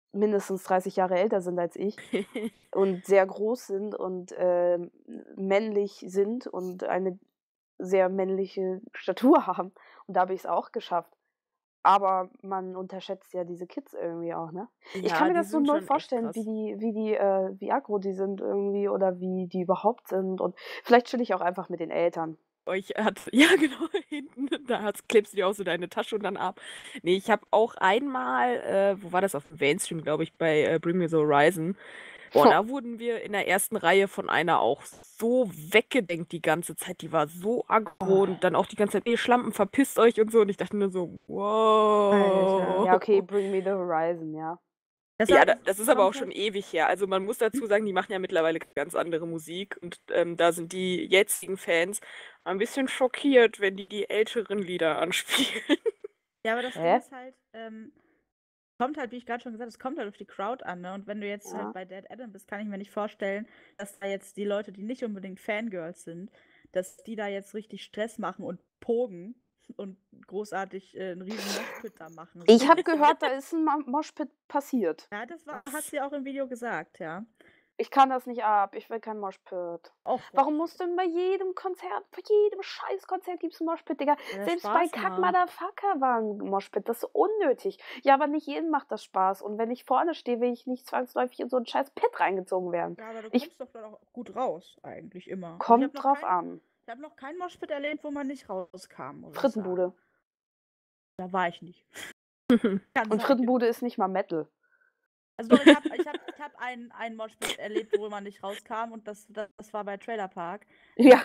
mindestens dreißig Jahre älter sind als ich und sehr groß sind und ähm, männlich sind und eine sehr männliche Statur haben. Und da habe ich es auch geschafft. Aber man unterschätzt ja diese Kids irgendwie auch, ne? Ich kann Ja, mir die das so sind null schon echt vorstellen, wie krass. die, wie die, äh, wie aggro die sind irgendwie oder wie die überhaupt sind. Und vielleicht chill ich auch einfach mit den Eltern. Euch hat, ja genau, hinten, da hast, klebst du dir auch so deine Tasche und dann ab. Nee, ich habe auch einmal, äh, wo war das, auf dem Mainstream, glaube ich, bei äh, Bring Me the Horizon. Boah, da wurden wir in der ersten Reihe von einer auch so weggedenkt die ganze Zeit. Die war so aggro und dann auch die ganze Zeit, nee, Schlampen, verpisst euch und so. Und ich dachte nur so, Alter. wow. Ja, okay, Bring Me the Horizon, ja. Das Ja, war, da, das ist aber auch kommt schon halt, ewig her. Also man muss dazu sagen, die machen ja mittlerweile ganz andere Musik und ähm, da sind die jetzigen Fans ein bisschen schockiert, wenn die die älteren Lieder anspielen. ja, aber das Ding Hä? ist halt, ähm, kommt halt, wie ich gerade schon gesagt habe, es kommt halt auf die Crowd an, ne? Und wenn du jetzt halt Ja. bei Dead Adam bist, kann ich mir nicht vorstellen, dass da jetzt die Leute, die nicht unbedingt Fangirls sind, dass die da jetzt richtig Stress machen und pogen und großartig äh, einen riesen Moshpit da machen. So. Ich habe gehört, da ist ein Ma- Moshpit passiert. Ja, das war, hat sie auch im Video gesagt, ja. Ich kann das nicht ab. Ich will kein Moshpit. Auch Warum musst du denn bei jedem Konzert, bei jedem scheiß Konzert gibt's ein Moshpit, Digga? Weil das Selbst bei Spaß Kack macht. Motherfucker war ein Moshpit. Das ist unnötig. Ja, aber nicht jedem macht das Spaß. Und wenn ich vorne stehe, will ich nicht zwangsläufig in so einen scheiß Pit reingezogen werden. Ja, aber du Ich- kommst doch dann auch gut raus, eigentlich immer. Also ich Kommt hab noch drauf kein, an. Ich habe noch kein Moshpit erlebt, wo man nicht rauskam. muss ich Frittenbude. sagen. Da war ich nicht. Kann Und sein. Frittenbude ist nicht mal Metal. Also doch, ich habe ich hab, ich hab einen, einen Moshpit erlebt, wo man nicht rauskam und das, das, das war bei Trailer Park. Ja.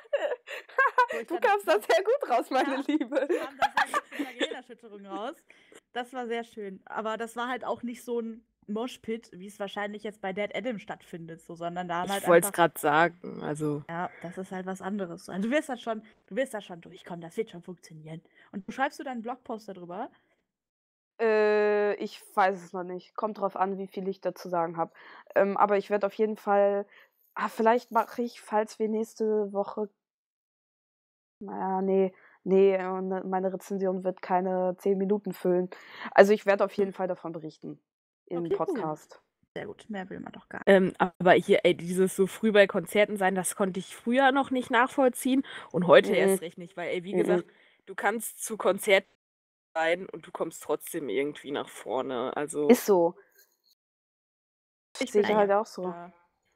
Wo ich Du dann- kamst da sehr gut raus, meine Ja. Liebe. kam da sehr gut mit einer Gehirnerschütterung raus. Das war sehr schön. Aber das war halt auch nicht so ein Moshpit, wie es wahrscheinlich jetzt bei Dead Adam stattfindet, so, sondern da haben Ich halt wollte es einfach. gerade sagen. Also, Ja, das ist halt was anderes. Also du wirst da schon, du wirst da schon durchkommen, das wird schon funktionieren. Und du schreibst du dann einen Blogpost darüber? Äh, ich weiß es noch nicht. Kommt drauf an, wie viel ich dazu sagen habe. Ähm, aber ich werde auf jeden Fall. Ah, vielleicht mache ich, falls wir nächste Woche. Naja, nee, nee, äh, ne, meine Rezension wird keine zehn Minuten füllen. Also ich werde auf jeden Fall davon berichten. Im Okay, cool. Podcast. Sehr gut, mehr will man doch gar nicht. ähm, aber hier, ey, dieses so früh bei Konzerten sein, das konnte ich früher noch nicht nachvollziehen und heute Mhm. erst recht nicht, weil, ey, wie Mhm. gesagt, du kannst zu Konzerten sein und du kommst trotzdem irgendwie nach vorne. Also, Ist so. Ich Sehe bin ich halt immer auch so. da.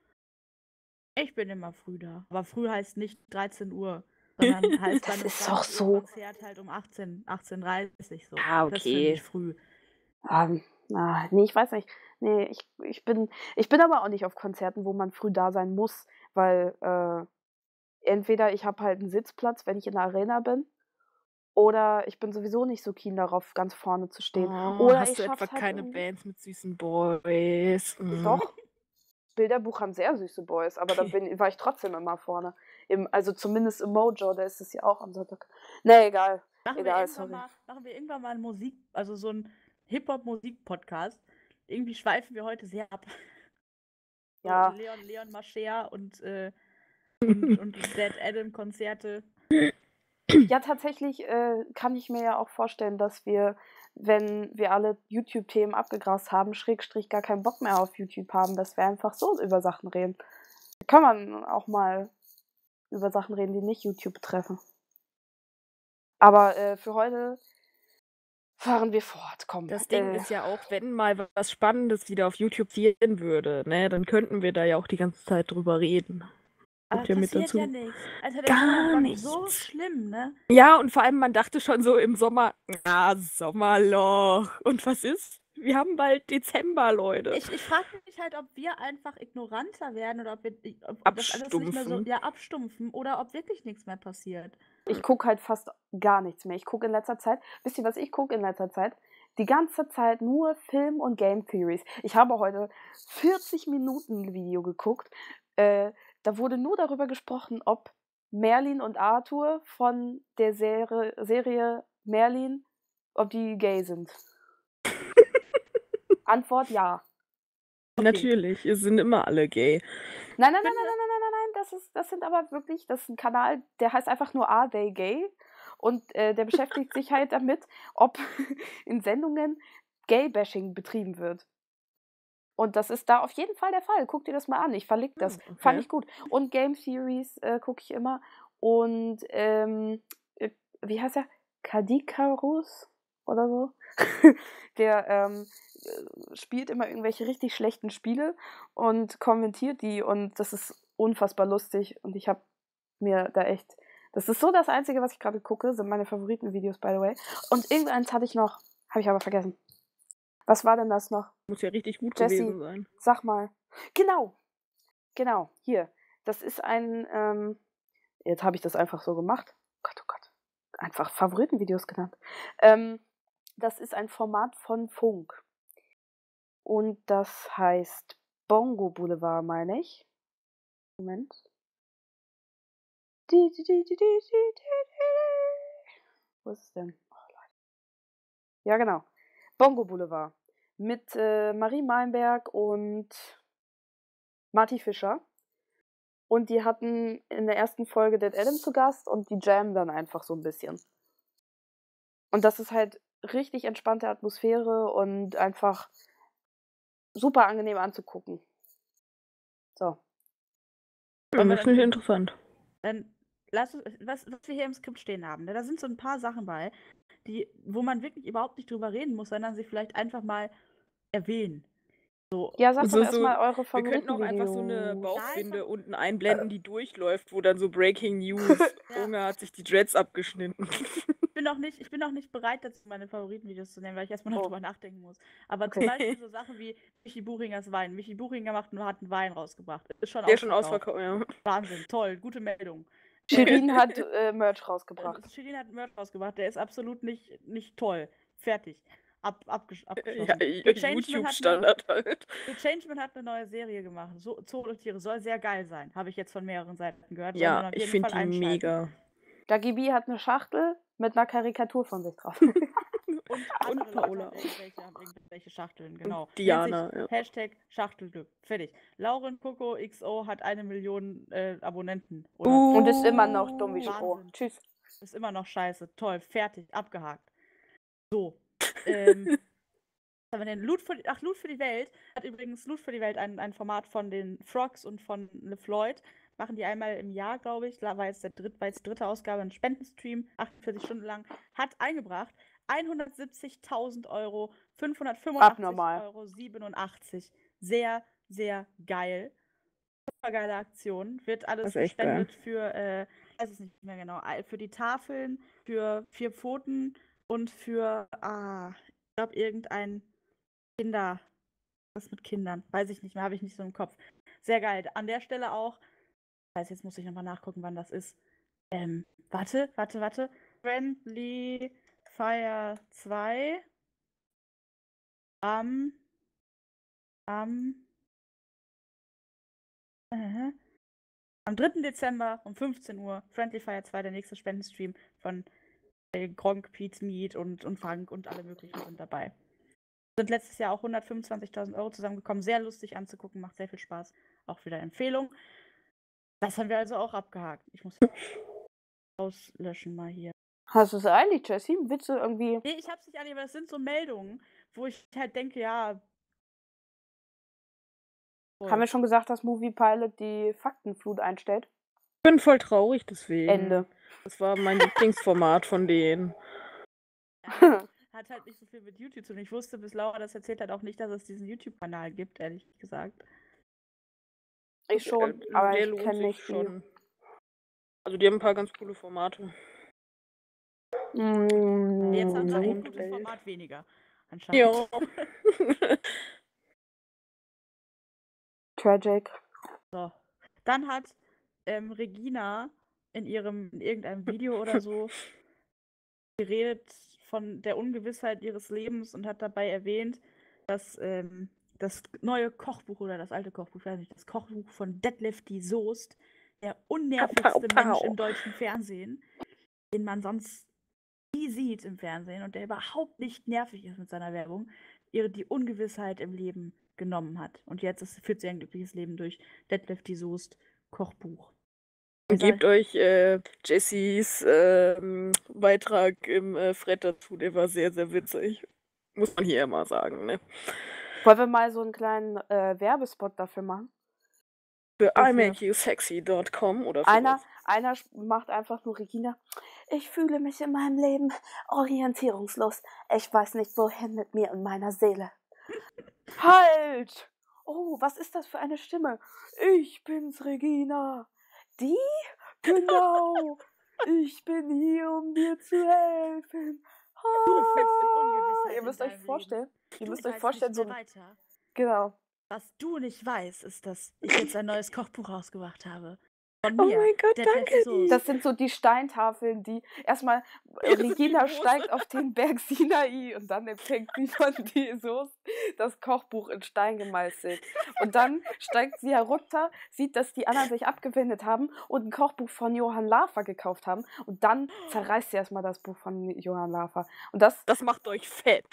Ich bin immer früh da. Aber früh heißt nicht dreizehn Uhr, sondern heißt Das dann ist ein doch zwanzig Uhr so. Konzert halt um achtzehn, achtzehn Uhr dreißig so. Ah, Das finde okay. ich früh. Ähm, ah, nee, ich weiß nicht. Nee, ich, ich bin, ich bin aber auch nicht auf Konzerten, wo man früh da sein muss, weil äh, entweder ich habe halt einen Sitzplatz, wenn ich in der Arena bin, oder ich bin sowieso nicht so keen darauf, ganz vorne zu stehen. Oh, Oder hast ich du etwa schaff's halt keine irgendwie. Bands mit süßen Boys? Mm. Doch. Bilderbuch haben sehr süße Boys, aber da bin, war ich trotzdem immer vorne. Im, also zumindest im Mojo, da ist es ja auch am Sonntag. Nee, egal. Machen, wir Egal, irgendwann sorry. mal, machen wir irgendwann mal einen Musik, also so einen Hip-Hop-Musik-Podcast. Irgendwie schweifen wir heute sehr ab. So Ja. Leon, Leon Mascher und, äh, und, und Dead Adam-Konzerte. Ja, tatsächlich äh, kann ich mir ja auch vorstellen, dass wir, wenn wir alle YouTube-Themen abgegrast haben, Schrägstrich gar keinen Bock mehr auf YouTube haben, dass wir einfach so über Sachen reden. Da kann man auch mal über Sachen reden, die nicht YouTube betreffen. Aber äh, für heute fahren wir fort. Komm. Das Ding äh, ist ja auch, wenn mal was Spannendes wieder auf YouTube passieren würde, ne, dann könnten wir da ja auch die ganze Zeit drüber reden. Aber Kommt ja mit passiert dazu. ja nichts. Alter, der Gar Sommer ist so nichts. schlimm, ne? Ja, und vor allem, man dachte schon so im Sommer, ah, Sommerloch. Und was ist? Wir haben bald Dezember, Leute. Ich, ich frage mich halt, ob wir einfach ignoranter werden oder ob wir ob, ob das alles nicht mehr so Abstumpfen. ja, abstumpfen oder ob wirklich nichts mehr passiert. Ich gucke halt fast gar nichts mehr. Ich gucke in letzter Zeit, wisst ihr, was ich gucke in letzter Zeit? Die ganze Zeit nur Film- und Game Theories. Ich habe heute vierzig Minuten Video geguckt. Äh, da wurde nur darüber gesprochen, ob Merlin und Arthur von der Serie, Serie Merlin, ob die gay sind. Antwort ja. Okay. Natürlich, es sind immer alle gay. Nein, nein, nein, nein, nein, nein, nein, nein, das ist, das sind aber wirklich, das ist ein Kanal, der heißt einfach nur Are They Gay? Und äh, der beschäftigt sich halt damit, ob in Sendungen Gay-Bashing betrieben wird. Und das ist da auf jeden Fall der Fall. Guck dir das mal an. Ich verlinke das. Hm, okay. Fand ich gut. Und Game Theories äh, gucke ich immer. Und ähm, äh, wie heißt er? Kadikarus oder so? Der ähm, äh, spielt immer irgendwelche richtig schlechten Spiele und kommentiert die. Und das ist unfassbar lustig. Und ich habe mir da echt... Das ist so das Einzige, was ich gerade gucke. Sind meine Favoritenvideos, by the way. Und irgendeins hatte ich noch. Habe ich aber vergessen. Was war denn das noch? Muss ja richtig gut Jessie, gewesen sein. sag mal. Genau. Genau, hier. Das ist ein, ähm, jetzt habe ich das einfach so gemacht. Gott, oh Gott. Einfach Favoritenvideos genannt. Ähm, das ist ein Format von Funk. Und das heißt Bongo Boulevard, meine ich. Moment. Di, di, di, di, di, di, di, di. Wo ist es denn? Oh, Leute. Ja, genau. Bongo Boulevard. Mit äh, Marie Meinberg und Marty Fischer. Und die hatten in der ersten Folge Dead Adam zu Gast und die jammen dann einfach so ein bisschen. Und das ist halt richtig entspannte Atmosphäre und einfach super angenehm anzugucken. So. Ja, Wollen wir das dann- finde ich interessant. Dann lass uns, was, was wir hier im Skript stehen haben, ne? Da sind so ein paar Sachen bei, die, wo man wirklich überhaupt nicht drüber reden muss, sondern sie vielleicht einfach mal erwähnen. So, Ja, sagt So- doch so- erstmal eure Wir könnten auch einfach so eine Favoritenvideos. Bauchbinde unten einblenden, die durchläuft, wo dann so Breaking News, Ja. Unge hat sich die Dreads abgeschnitten. ich bin noch nicht, ich bin noch nicht bereit dazu, meine Favoritenvideos zu nennen, weil ich erstmal noch Oh. drüber nachdenken muss. Aber Okay. zum Beispiel so Sachen wie Michi Buchingers Wein. Michi Buchinger macht, hat einen Wein rausgebracht. Ist schon Der ist schon ausverkauft. ausverkauft, ja. Wahnsinn, toll, gute Meldung. Shirin hat äh, Merch rausgebracht. Also, Shirin hat einen Merch rausgebracht, der ist absolut nicht, nicht toll. Fertig. Ab, abgesch abgeschlossen. Ja, The Changeman hat eine- YouTube-Standard halt. The Changeman hat eine neue Serie gemacht. So, Zoo und Tiere soll sehr geil sein. Habe ich jetzt von mehreren Seiten gehört. Soll man Ja, auf ich jeden finde Fall die einschalten. mega. Dagi hat eine Schachtel mit einer Karikatur von sich drauf. Und andere Leute Paola. haben irgendwelche, haben irgendwelche Schachteln, genau. Diana, Nennt sich ja. Hashtag Schachtelglück. Fertig. Lauren Coco X O hat eine Million äh, Abonnenten. Oder Uh. Und ist immer noch dumm wie Wahnsinn. Stroh. Tschüss. ist immer noch scheiße. Toll, fertig, abgehakt. So. Ähm, was haben wir denn? Loot für die, ach, Loot für die Welt hat übrigens Loot für die Welt ein, ein Format von den Frogs und von LeFloid. Machen die einmal im Jahr, glaube ich. War jetzt, der dritt, war jetzt die dritte Ausgabe, ein Spendenstream, achtundvierzig Stunden lang. Hat eingebracht hundertsiebzigtausend Euro, fünfhundertfünfundachtzig Abnormal. Euro siebenundachtzig. Sehr, sehr geil. Super geile Aktion. Wird alles Das ist echt geil. gespendet für, äh, ich weiß es nicht mehr genau, äh, für die Tafeln, für vier Pfoten und für, ah, ich glaube, irgendein Kinder, was mit Kindern, weiß ich nicht mehr, habe ich nicht so im Kopf. Sehr geil. An der Stelle auch, ich weiß, jetzt muss ich nochmal nachgucken, wann das ist. Ähm, warte, warte, warte. Friendly Fire zwei am, am, äh, am dritten Dezember um fünfzehn Uhr, Friendly Fire zwei, der nächste Spendenstream von äh, Gronk, Pete, Mead und, und Frank und alle möglichen sind dabei. Sind letztes Jahr auch hundertfünfundzwanzigtausend Euro zusammengekommen. Sehr lustig anzugucken, macht sehr viel Spaß. Auch wieder Empfehlung. Das haben wir also auch abgehakt. Ich muss auslöschen mal hier. Hast du es eilig, Jessie? Willst du irgendwie... Nee, ich hab's nicht eilig, aber das sind so Meldungen, wo ich halt denke, ja. voll. Haben wir schon gesagt, dass Movie Pilot die Faktenflut einstellt? Ich bin voll traurig deswegen. Ende. Das war mein Lieblingsformat von denen. Ja, hat halt nicht so viel mit YouTube zu tun. Ich wusste, bis Laura das erzählt hat, auch nicht, dass es diesen YouTube-Kanal gibt, ehrlich gesagt. Ich schon, Äh, aber der ich lohnt kenne sich nicht die. schon. Also die haben ein paar ganz coole Formate. Mm, Jetzt haben sie ein und gutes Welt. Format weniger. Anscheinend. Ja. Tragic. So. Dann hat ähm, Regina in ihrem in irgendeinem Video oder so geredet von der Ungewissheit ihres Lebens und hat dabei erwähnt, dass ähm, das neue Kochbuch oder das alte Kochbuch, ich weiß nicht, das Kochbuch von Detlef die Soest, der unnervigste Pow, pow, Mensch pow. im deutschen Fernsehen, den man sonst nie sieht im Fernsehen und der überhaupt nicht nervig ist mit seiner Werbung, ihre die Ungewissheit im Leben genommen hat. Und jetzt ist, führt sie ein glückliches Leben durch Detlef die Soest Kochbuch. Wie soll Gebt euch äh, Jessies ähm, Beitrag im äh, Fred dazu, der war sehr, sehr witzig. Muss man hier immer sagen, ne? Wollen wir mal so einen kleinen äh, Werbespot dafür machen? Für Wofür? I make you sexy Punkt com oder für Einer, was? einer sch- macht einfach nur Regina. Ich fühle mich in meinem Leben orientierungslos. Ich weiß nicht, wohin mit mir und meiner Seele. Halt! Oh, was ist das für eine Stimme? Ich bin's, Regina. Die? Genau. Ich bin hier, um dir zu helfen. Du fühlst in Ah. Ungewissheit Ihr in müsst euch deinem Leben. vorstellen, ihr Du müsst euch weißt vorstellen, nicht so mehr ein, weiter. genau. Was du nicht weißt, ist, dass ich jetzt ein neues Kochbuch rausgebracht habe. Von Oh mir, mein Gott, Detlef danke, die Soße. Das sind so die Steintafeln, die erstmal äh, Ja, das sind die Regina großen. steigt auf den Berg Sinai und dann empfängt sie von Jesus das Kochbuch in Stein gemeißelt. Und dann steigt sie herunter, sieht, dass die anderen sich abgewendet haben und ein Kochbuch von Johann Lafer gekauft haben. Und dann zerreißt sie erstmal das Buch von Johann Lafer. Und das, Das macht euch fett.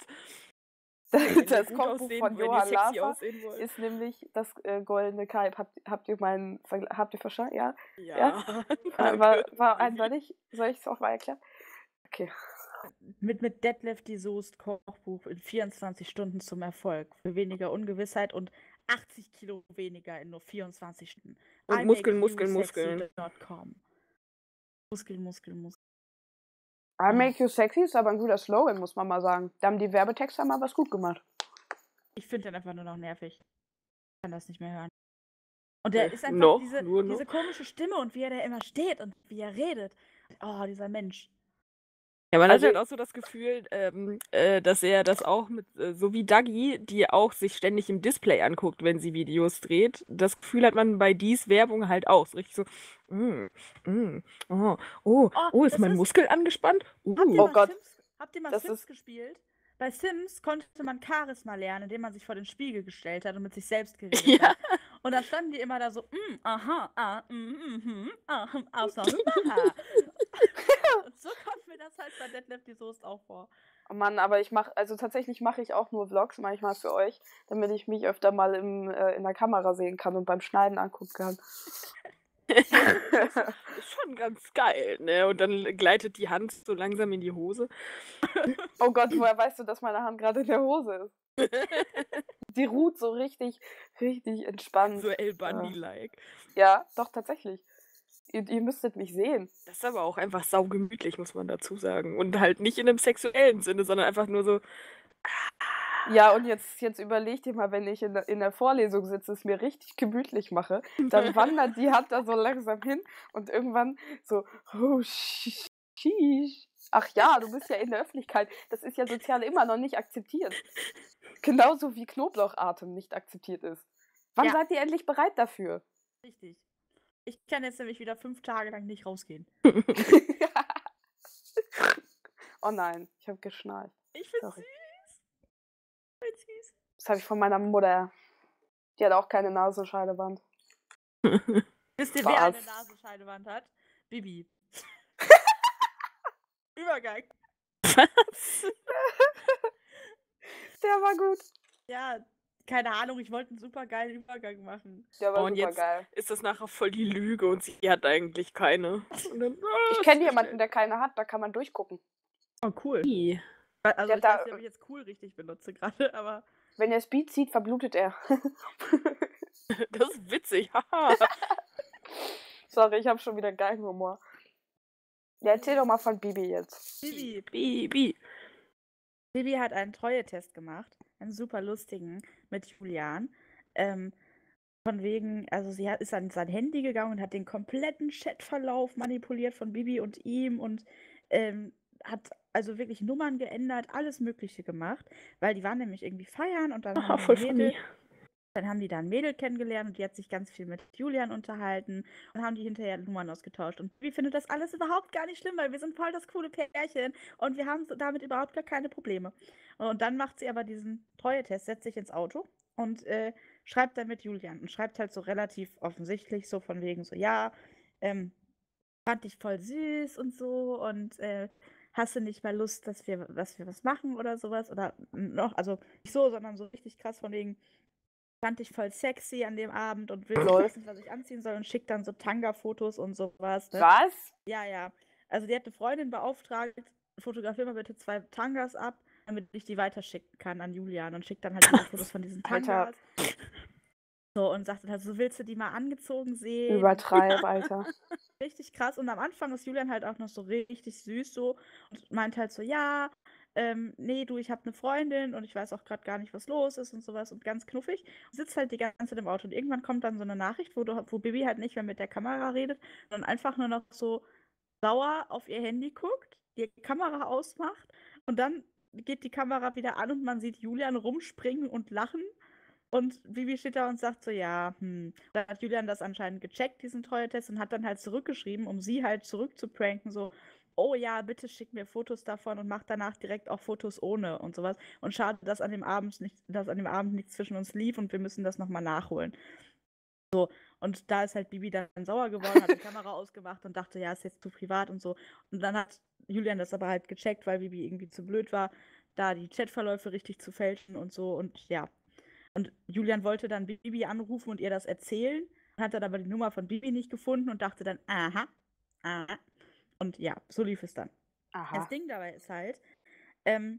Wenn ihr das gut Kochbuch aussehen, von wenn ihr Johann sexy Lafer aussehen wollt. ist nämlich das äh, goldene Kalb. Habt, habt ihr meinen Vergl- habt ihr verstanden? Ja? Ja, Äh, war, danke. war Baby. eindeutig? Soll ich es auch mal erklären? Okay. Mit, mit Detlef die Soest Kochbuch in vierundzwanzig Stunden zum Erfolg. Für weniger Ungewissheit und achtzig Kilo weniger in nur vierundzwanzig Stunden. Und Muskeln, Muskeln, Muskeln. Punkt com. Muskeln, Muskeln, Muskeln. I make you sexy ist aber ein guter Slogan, muss man mal sagen. Da haben die Werbetexter mal was gut gemacht. Ich finde den einfach nur noch nervig. Ich kann das nicht mehr hören. Und der Äh, ist einfach noch, diese, nur diese noch. komische Stimme und wie er da immer steht und wie er redet. Oh, dieser Mensch. Ja, man Also- hat halt auch so das Gefühl, ähm, äh, dass er das auch mit, äh, so wie Dagi, die auch sich ständig im Display anguckt, wenn sie Videos dreht. Das Gefühl hat man bei dies Werbung halt auch. So richtig so, mm, mm, oh, oh, Oh, oh, ist das mein ist- Muskel angespannt? Habt ihr Uh. Oh mal Gott. Sims, habt ihr mal Das Sims ist- gespielt? Bei Sims konnte man Charisma lernen, indem man sich vor den Spiegel gestellt hat und mit sich selbst geredet Ja. hat. Und dann standen die immer da so, mm, aha, ah, mm, mhm, ah, hm, außer, aha. Und so kommt mir das halt bei Detlef die Soest auch vor. Oh Mann, aber ich mache, also tatsächlich mache ich auch nur Vlogs manchmal für euch, damit ich mich öfter mal im, äh, in der Kamera sehen kann und beim Schneiden angucken kann. Ist schon ganz geil, ne? Und dann gleitet die Hand so langsam in die Hose. Oh Gott, woher weißt du, dass meine Hand gerade in der Hose ist? Die ruht so richtig, richtig entspannt. So El Bundy-like. Ja, doch, tatsächlich. Ihr, ihr müsstet mich sehen. Das ist aber auch einfach saugemütlich, muss man dazu sagen. Und halt nicht in einem sexuellen Sinne, sondern einfach nur so. Ja, und jetzt, jetzt überleg dir mal, wenn ich in der, in der Vorlesung sitze, es mir richtig gemütlich mache, dann wandert die Hand da so langsam hin und irgendwann so, oh, sheesh. Ach ja, du bist ja in der Öffentlichkeit. Das ist ja sozial immer noch nicht akzeptiert. Genauso wie Knoblauchatem nicht akzeptiert ist. Wann Ja. seid ihr endlich bereit dafür? Richtig. Ich kann jetzt nämlich wieder fünf Tage lang nicht rausgehen. Oh nein, ich habe geschnarcht. Ich find's Sorry. süß. Ich find's süß. Das habe ich von meiner Mutter. Die hat auch keine Nasenscheidewand. Wisst ihr, Was? wer eine Nasenscheidewand hat? Bibi. Übergang. Der war gut. Ja, keine Ahnung, ich wollte einen super geilen Übergang machen. Der war Oh, und super jetzt- geil. Ist das nachher voll die Lüge und sie hat eigentlich keine. Und dann, ah, Ich ist kenne so jemanden, schnell. der keine hat, da kann man durchgucken. Oh, cool. Ih. Also Der ich da- weiß nicht, ob ich jetzt cool richtig benutze gerade, aber Wenn er Speed zieht, verblutet er. Das ist witzig. Haha. Sorry, ich habe schon wieder geilen Humor. Ja, erzähl doch mal von Bibi jetzt. Bibi. Bibi. Bibi hat einen Treue-Test gemacht, einen super lustigen, mit Julian. Ähm, von wegen, also sie hat, ist an sein Handy gegangen und hat den kompletten Chatverlauf manipuliert von Bibi und ihm und ähm, hat also wirklich Nummern geändert, alles Mögliche gemacht, weil die waren nämlich irgendwie feiern und dann Aha, haben die voll ein Mädel, funny. dann haben die da ein Mädel kennengelernt und die hat sich ganz viel mit Julian unterhalten und haben die hinterher Nummern ausgetauscht. Und Bibi findet das alles überhaupt gar nicht schlimm, weil wir sind voll das coole Pärchen und wir haben so damit überhaupt gar keine Probleme. Und dann macht sie aber diesen Treue-Test, setzt sich ins Auto und äh, schreibt dann mit Julian und schreibt halt so relativ offensichtlich so von wegen so, ja, ähm, fand dich voll süß und so und äh, hast du nicht mal Lust, dass wir, dass wir was machen oder sowas oder noch, also nicht so, sondern so richtig krass von wegen, fand ich voll sexy an dem Abend und will Lol. wissen, was ich anziehen soll und schickt dann so Tanga-Fotos und sowas. Ne? Was? Ja, ja. Also die hat eine Freundin beauftragt, fotografier mal bitte zwei Tangas ab damit ich die weiterschicken kann an Julian und schickt dann halt diese Fotos von diesen Alter. Tangas. So, und sagt dann halt so, willst du die mal angezogen sehen? Übertreib, Alter. Richtig krass. Und am Anfang ist Julian halt auch noch so richtig süß so und meint halt so, ja, ähm, nee, du, ich habe eine Freundin und ich weiß auch gerade gar nicht, was los ist und sowas und ganz knuffig. Und sitzt halt die ganze Zeit im Auto und irgendwann kommt dann so eine Nachricht, wo, du, wo Bibi halt nicht mehr mit der Kamera redet, sondern einfach nur noch so sauer auf ihr Handy guckt, die Kamera ausmacht und dann geht die Kamera wieder an und man sieht Julian rumspringen und lachen. Und Bibi steht da und sagt so, ja, hm. Da hat Julian das anscheinend gecheckt, diesen Treue-Test, und hat dann halt zurückgeschrieben, um sie halt zurückzupranken, so, oh ja, bitte schick mir Fotos davon und mach danach direkt auch Fotos ohne und sowas. Und schade, dass an dem Abend nicht, dass an dem Abend nichts zwischen uns lief und wir müssen das nochmal nachholen. So, und da ist halt Bibi dann sauer geworden, hat die Kamera ausgemacht und dachte, ja, ist jetzt zu privat und so. Und dann hat Julian das aber halt gecheckt, weil Bibi irgendwie zu blöd war, da die Chatverläufe richtig zu fälschen und so und ja. Und Julian wollte dann Bibi anrufen und ihr das erzählen, hat dann aber die Nummer von Bibi nicht gefunden und dachte dann, aha, aha. Und ja, so lief es dann. Aha. Das Ding dabei ist halt, ähm,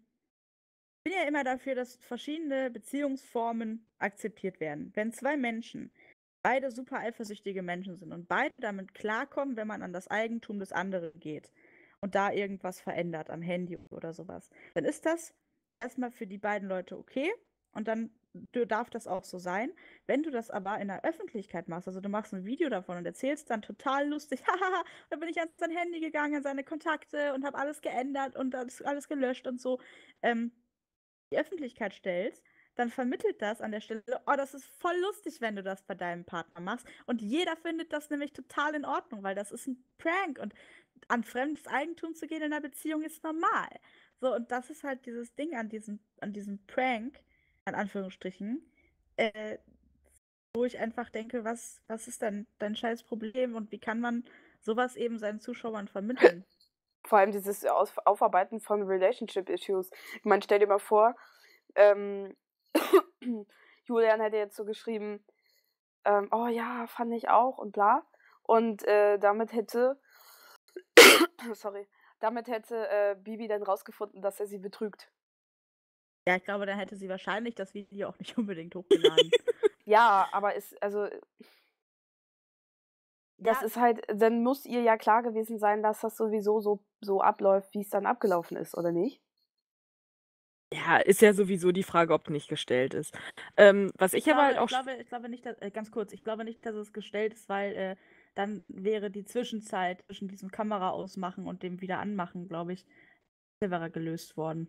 ich bin ja immer dafür, dass verschiedene Beziehungsformen akzeptiert werden. Wenn zwei Menschen beide super eifersüchtige Menschen sind und beide damit klarkommen, wenn man an das Eigentum des anderen geht und da irgendwas verändert am Handy oder sowas, dann ist das erstmal für die beiden Leute okay und dann darf das auch so sein. Wenn du das aber in der Öffentlichkeit machst, also du machst ein Video davon und erzählst dann total lustig, hahaha, da bin ich an sein Handy gegangen, an seine Kontakte und habe alles geändert und alles, alles gelöscht und so, ähm, die Öffentlichkeit stellst, dann vermittelt das an der Stelle, oh, das ist voll lustig, wenn du das bei deinem Partner machst. Und jeder findet das nämlich total in Ordnung, weil das ist ein Prank und an fremdes Eigentum zu gehen in einer Beziehung ist normal. So, und das ist halt dieses Ding an diesem, an diesem Prank, in Anführungsstrichen, äh, wo ich einfach denke, was, was ist denn dein scheiß Problem und wie kann man sowas eben seinen Zuschauern vermitteln? Vor allem dieses Aus Aufarbeiten von Relationship-Issues. Ich meine, stell dir mal vor, ähm, Julian hätte jetzt so geschrieben, ähm, oh ja, fand ich auch und bla. Und äh, damit hätte, sorry, damit hätte äh, Bibi dann rausgefunden, dass er sie betrügt. Ja, ich glaube, dann hätte sie wahrscheinlich das Video auch nicht unbedingt hochgeladen. Ja, aber ist, also, das Ja. ist halt, dann muss ihr ja klar gewesen sein, dass das sowieso so, so abläuft, wie es dann abgelaufen ist, oder nicht? Ja, ist ja sowieso die Frage, ob nicht gestellt ist. Ähm, was ich, Ich aber glaube, halt auch. ich glaube, ich glaube nicht, dass, äh, ganz kurz, ich glaube nicht, dass es gestellt ist, weil äh, dann wäre die Zwischenzeit zwischen diesem Kamera ausmachen und dem wieder anmachen, glaube ich, cleverer gelöst worden.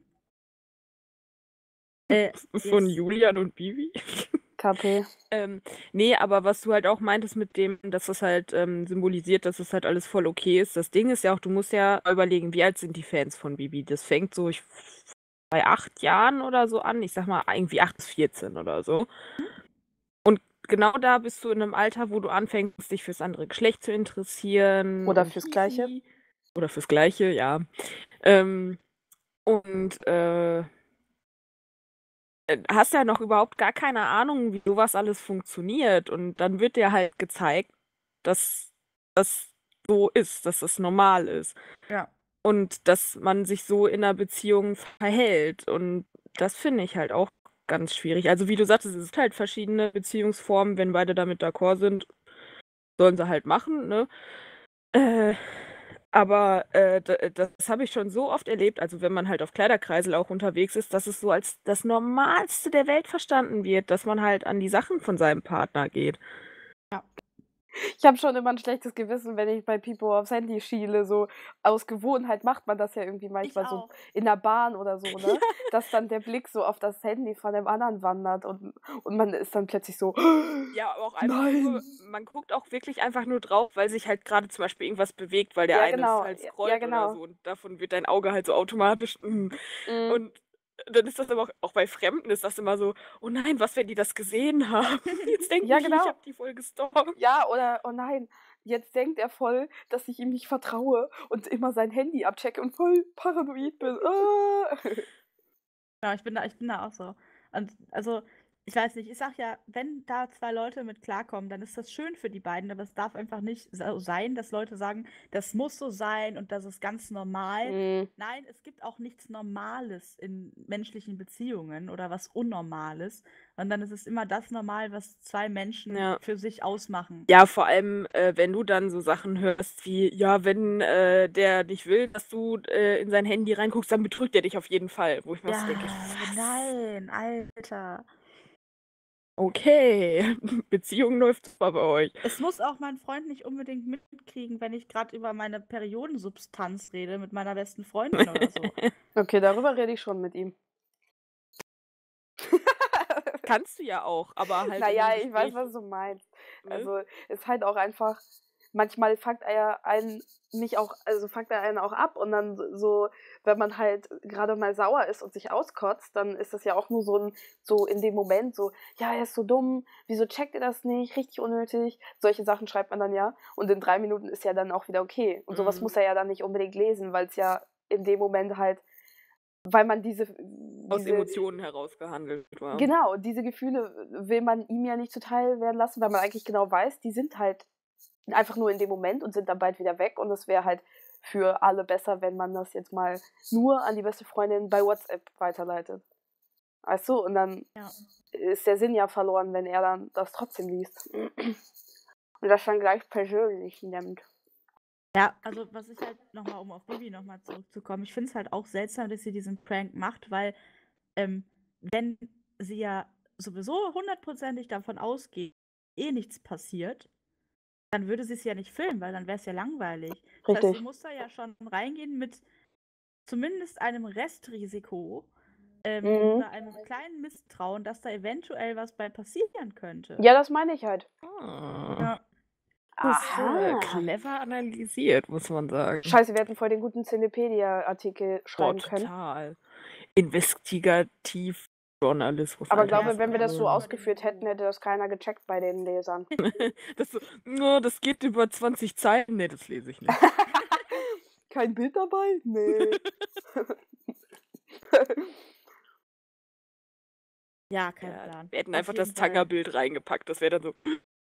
Äh, Von yes. Julian und Bibi. K P. ähm, nee, aber was du halt auch meintest mit dem, dass das halt ähm, symbolisiert, dass es halt alles voll okay ist. Das Ding ist ja auch, du musst ja überlegen, wie alt sind die Fans von Bibi? Das fängt so ich, bei acht Jahren oder so an. Ich sag mal irgendwie acht bis vierzehn oder so. Und genau da bist du in einem Alter, wo du anfängst, dich fürs andere Geschlecht zu interessieren. Oder und fürs Gleiche. Easy. Oder fürs Gleiche, ja. Ähm, und äh, hast ja noch überhaupt gar keine Ahnung, wie sowas alles funktioniert. Und dann wird dir halt gezeigt, dass das so ist, dass das normal ist. Ja. Und dass man sich so in einer Beziehung verhält. Und das finde ich halt auch ganz schwierig. Also wie du sagtest, es sind halt verschiedene Beziehungsformen. Wenn beide damit d'accord sind, sollen sie halt machen, ne? Äh, aber äh, d- das habe ich schon so oft erlebt, also wenn man halt auf Kleiderkreisel auch unterwegs ist, dass es so als das Normalste der Welt verstanden wird, dass man halt an die Sachen von seinem Partner geht. Ich habe schon immer ein schlechtes Gewissen, wenn ich bei Pipo aufs Handy schiele. So aus Gewohnheit macht man das ja irgendwie manchmal so auch. in der Bahn oder so, ne? Dass dann der Blick so auf das Handy von dem anderen wandert und, und man ist dann plötzlich so. Ja, aber auch einfach Nein. nur, man guckt auch wirklich einfach nur drauf, weil sich halt gerade zum Beispiel irgendwas bewegt, weil der Ja, eine genau. halt Ja, scrollt ja, genau. oder so und davon wird dein Auge halt so automatisch. mm. Mhm. Und dann ist das aber auch, auch bei Fremden ist das immer so, oh nein, was, wenn die das gesehen haben? Jetzt denken Ja, die, genau. ich habe die voll gestalkt. Ja, oder, oh nein, jetzt denkt er voll, dass ich ihm nicht vertraue und immer sein Handy abchecke und voll paranoid bin. Ah. Ja, ich bin da, ich bin da auch so. Und also, ich weiß nicht, ich sag ja, wenn da zwei Leute mit klarkommen, dann ist das schön für die beiden, aber es darf einfach nicht so sein, dass Leute sagen, das muss so sein und das ist ganz normal. Mhm. Nein, es gibt auch nichts Normales in menschlichen Beziehungen oder was Unnormales, sondern es ist immer das normal, was zwei Menschen Ja. für sich ausmachen. Ja, vor allem, äh, wenn du dann so Sachen hörst wie, ja, wenn äh, der nicht will, dass du äh, in sein Handy reinguckst, dann betrügt er dich auf jeden Fall. Wo ich mir so denke, was? nein, Alter. Okay, Beziehung läuft super bei euch. Es muss auch mein Freund nicht unbedingt mitkriegen, wenn ich gerade über meine Periodensubstanz rede mit meiner besten Freundin oder so. Okay, darüber rede ich schon mit ihm. Kannst du ja auch, aber halt. in Naja, einem ich weiß, Gespräch, was du meinst. ne? Also, ist halt auch einfach, manchmal fuckt er ja einen nicht auch, also fuckt er einen auch ab und dann so, wenn man halt gerade mal sauer ist und sich auskotzt, dann ist das ja auch nur so ein, so in dem Moment so, ja, er ist so dumm, wieso checkt er das nicht, richtig unnötig. Solche Sachen schreibt man dann ja und in drei Minuten ist ja dann auch wieder okay. Und sowas Mhm. muss er ja dann nicht unbedingt lesen, weil es ja in dem Moment halt, weil man diese, Aus diese Emotionen heraus gehandelt war. Genau, diese Gefühle will man ihm ja nicht zuteil werden lassen, weil man eigentlich genau weiß, die sind halt einfach nur in dem Moment und sind dann bald wieder weg und es wäre halt für alle besser, wenn man das jetzt mal nur an die beste Freundin bei WhatsApp weiterleitet. Weißt du? Und dann Ja. ist der Sinn ja verloren, wenn er dann das trotzdem liest. Und das dann gleich persönlich nimmt. Ja, also was ich halt nochmal, um auf Bibi nochmal zurückzukommen, ich finde es halt auch seltsam, dass sie diesen Prank macht, weil ähm, wenn sie ja sowieso hundertprozentig davon ausgeht, eh nichts passiert, dann würde sie es ja nicht filmen, weil dann wäre es ja langweilig. Das heißt, Richtig. sie muss da ja schon reingehen mit zumindest einem Restrisiko ähm, Mhm. oder einem kleinen Misstrauen, dass da eventuell was bei passieren könnte. Ja, das meine ich halt. Ah, Ja. das ist äh, Aha. clever analysiert, muss man sagen. Scheiße, wir hätten voll den guten Cinepedia-Artikel Boah, schreiben können. total. Investigativ Journalismus. Aber Alter, glaube, das wenn wir ist das so so- ausgeführt hätten, hätte das keiner gecheckt bei den Lesern. das, so, no, das geht über zwanzig Zeilen. Nee, das lese ich nicht. Kein Bild dabei? Nee. Ja, kein Ja, Plan. wir hätten Auf einfach jeden das Fall. Tangerbild reingepackt. Das wäre dann so.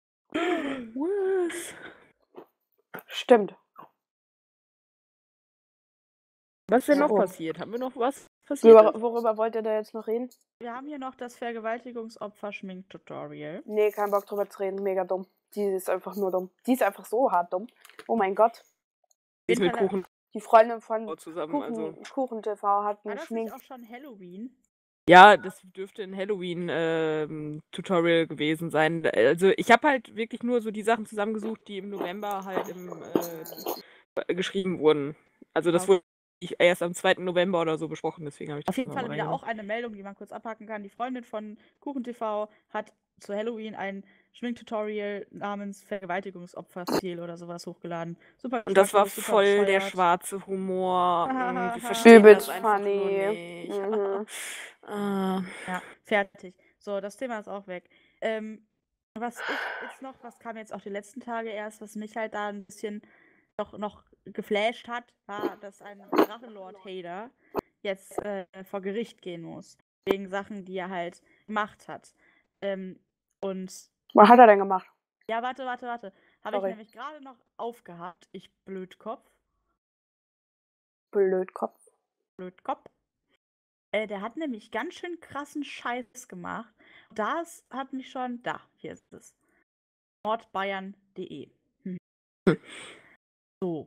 Was? Stimmt. Was wäre noch So. passiert? Haben wir noch was passiert? Worüber, worüber wollt ihr da jetzt noch reden? Wir haben hier noch das Vergewaltigungsopfer-Schmink-Tutorial. Nee, kein Bock drüber zu reden. Mega dumm. Die ist einfach nur dumm. Die ist einfach so hart dumm. Oh mein Gott. Die ist mit jeden Fall- Kuchen Die Freundin von zusammen. Kuchen, Also. Kuchen T V hat War einen das Schmink. nicht auch schon Halloween? Ja, das dürfte ein Halloween-Tutorial gewesen sein. Also ich habe halt wirklich nur so die Sachen zusammengesucht, die im November halt im, äh, geschrieben wurden. Also das Auf- wurde ich erst am zweiten November oder so besprochen, deswegen habe ich das Auf jeden mal Fall wieder reingenommen. auch eine Meldung, die man kurz abhaken kann. Die Freundin von Kuchen T V hat zu Halloween ein Schminktutorial namens Vergewaltigungsopfer-Stil oder sowas hochgeladen. Super Und das war geschmacklos, super voll der bescheuert. schwarze Humor. Mm, Wir Hahaha. verstehen Übelst das einfach nur funny. nicht. Mhm. Ah. Ja, fertig. So, das Thema ist auch weg. Ähm, was ich jetzt noch, was kam jetzt auch die letzten Tage erst, was mich halt da ein bisschen noch, noch geflasht hat, war, dass ein Drachenlord-Hater jetzt äh, vor Gericht gehen muss. Wegen Sachen, die er halt gemacht hat. Ähm, und Was hat er denn gemacht? ja, warte, warte, warte. Habe ich Sorry. nämlich gerade noch aufgehabt. Ich Blödkopf. Blödkopf. Blödkopf. Äh, der hat nämlich ganz schön krassen Scheiß gemacht. Das hat mich schon. Da, hier ist es. nordbayern punkt de. Hm. So.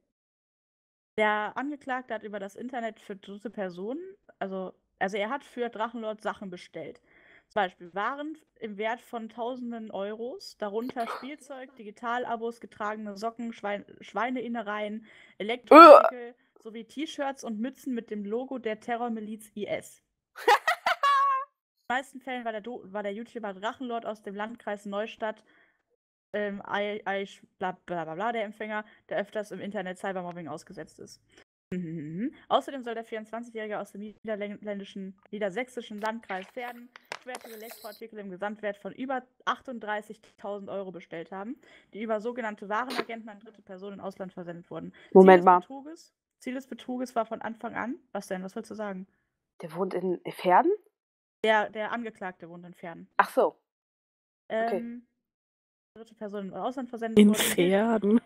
Der Angeklagte hat über das Internet für dritte Personen, also, also er hat für Drachenlord Sachen bestellt. Zum Beispiel Waren im Wert von tausenden Euros, darunter Spielzeug, Digitalabos, getragene Socken, Schwein Schweineinnereien, Elektroartikel sowie T-Shirts und Mützen mit dem Logo der Terrormiliz I S. In den meisten Fällen war der, Do war der YouTuber Drachenlord aus dem Landkreis Neustadt, ähm, I, I, bla, bla, bla, bla, der Empfänger, der öfters im Internet Cybermobbing ausgesetzt ist. Mhm. Außerdem soll der vierundzwanzigjährige aus dem niederländischen, niedersächsischen Landkreis Verden schwertere Elektroartikel im Gesamtwert von über achtunddreißigtausend Euro bestellt haben, die über sogenannte Warenagenten an dritte Personen im Ausland versendet wurden. Moment Ziel des mal. Betruges, Ziel des Betruges war von Anfang an, was denn, was willst du sagen? Der wohnt in Verden? Der, der Angeklagte wohnt in Pferden. Ach so. Okay. Ähm, dritte Person im Ausland versendet In wurde. Pferden.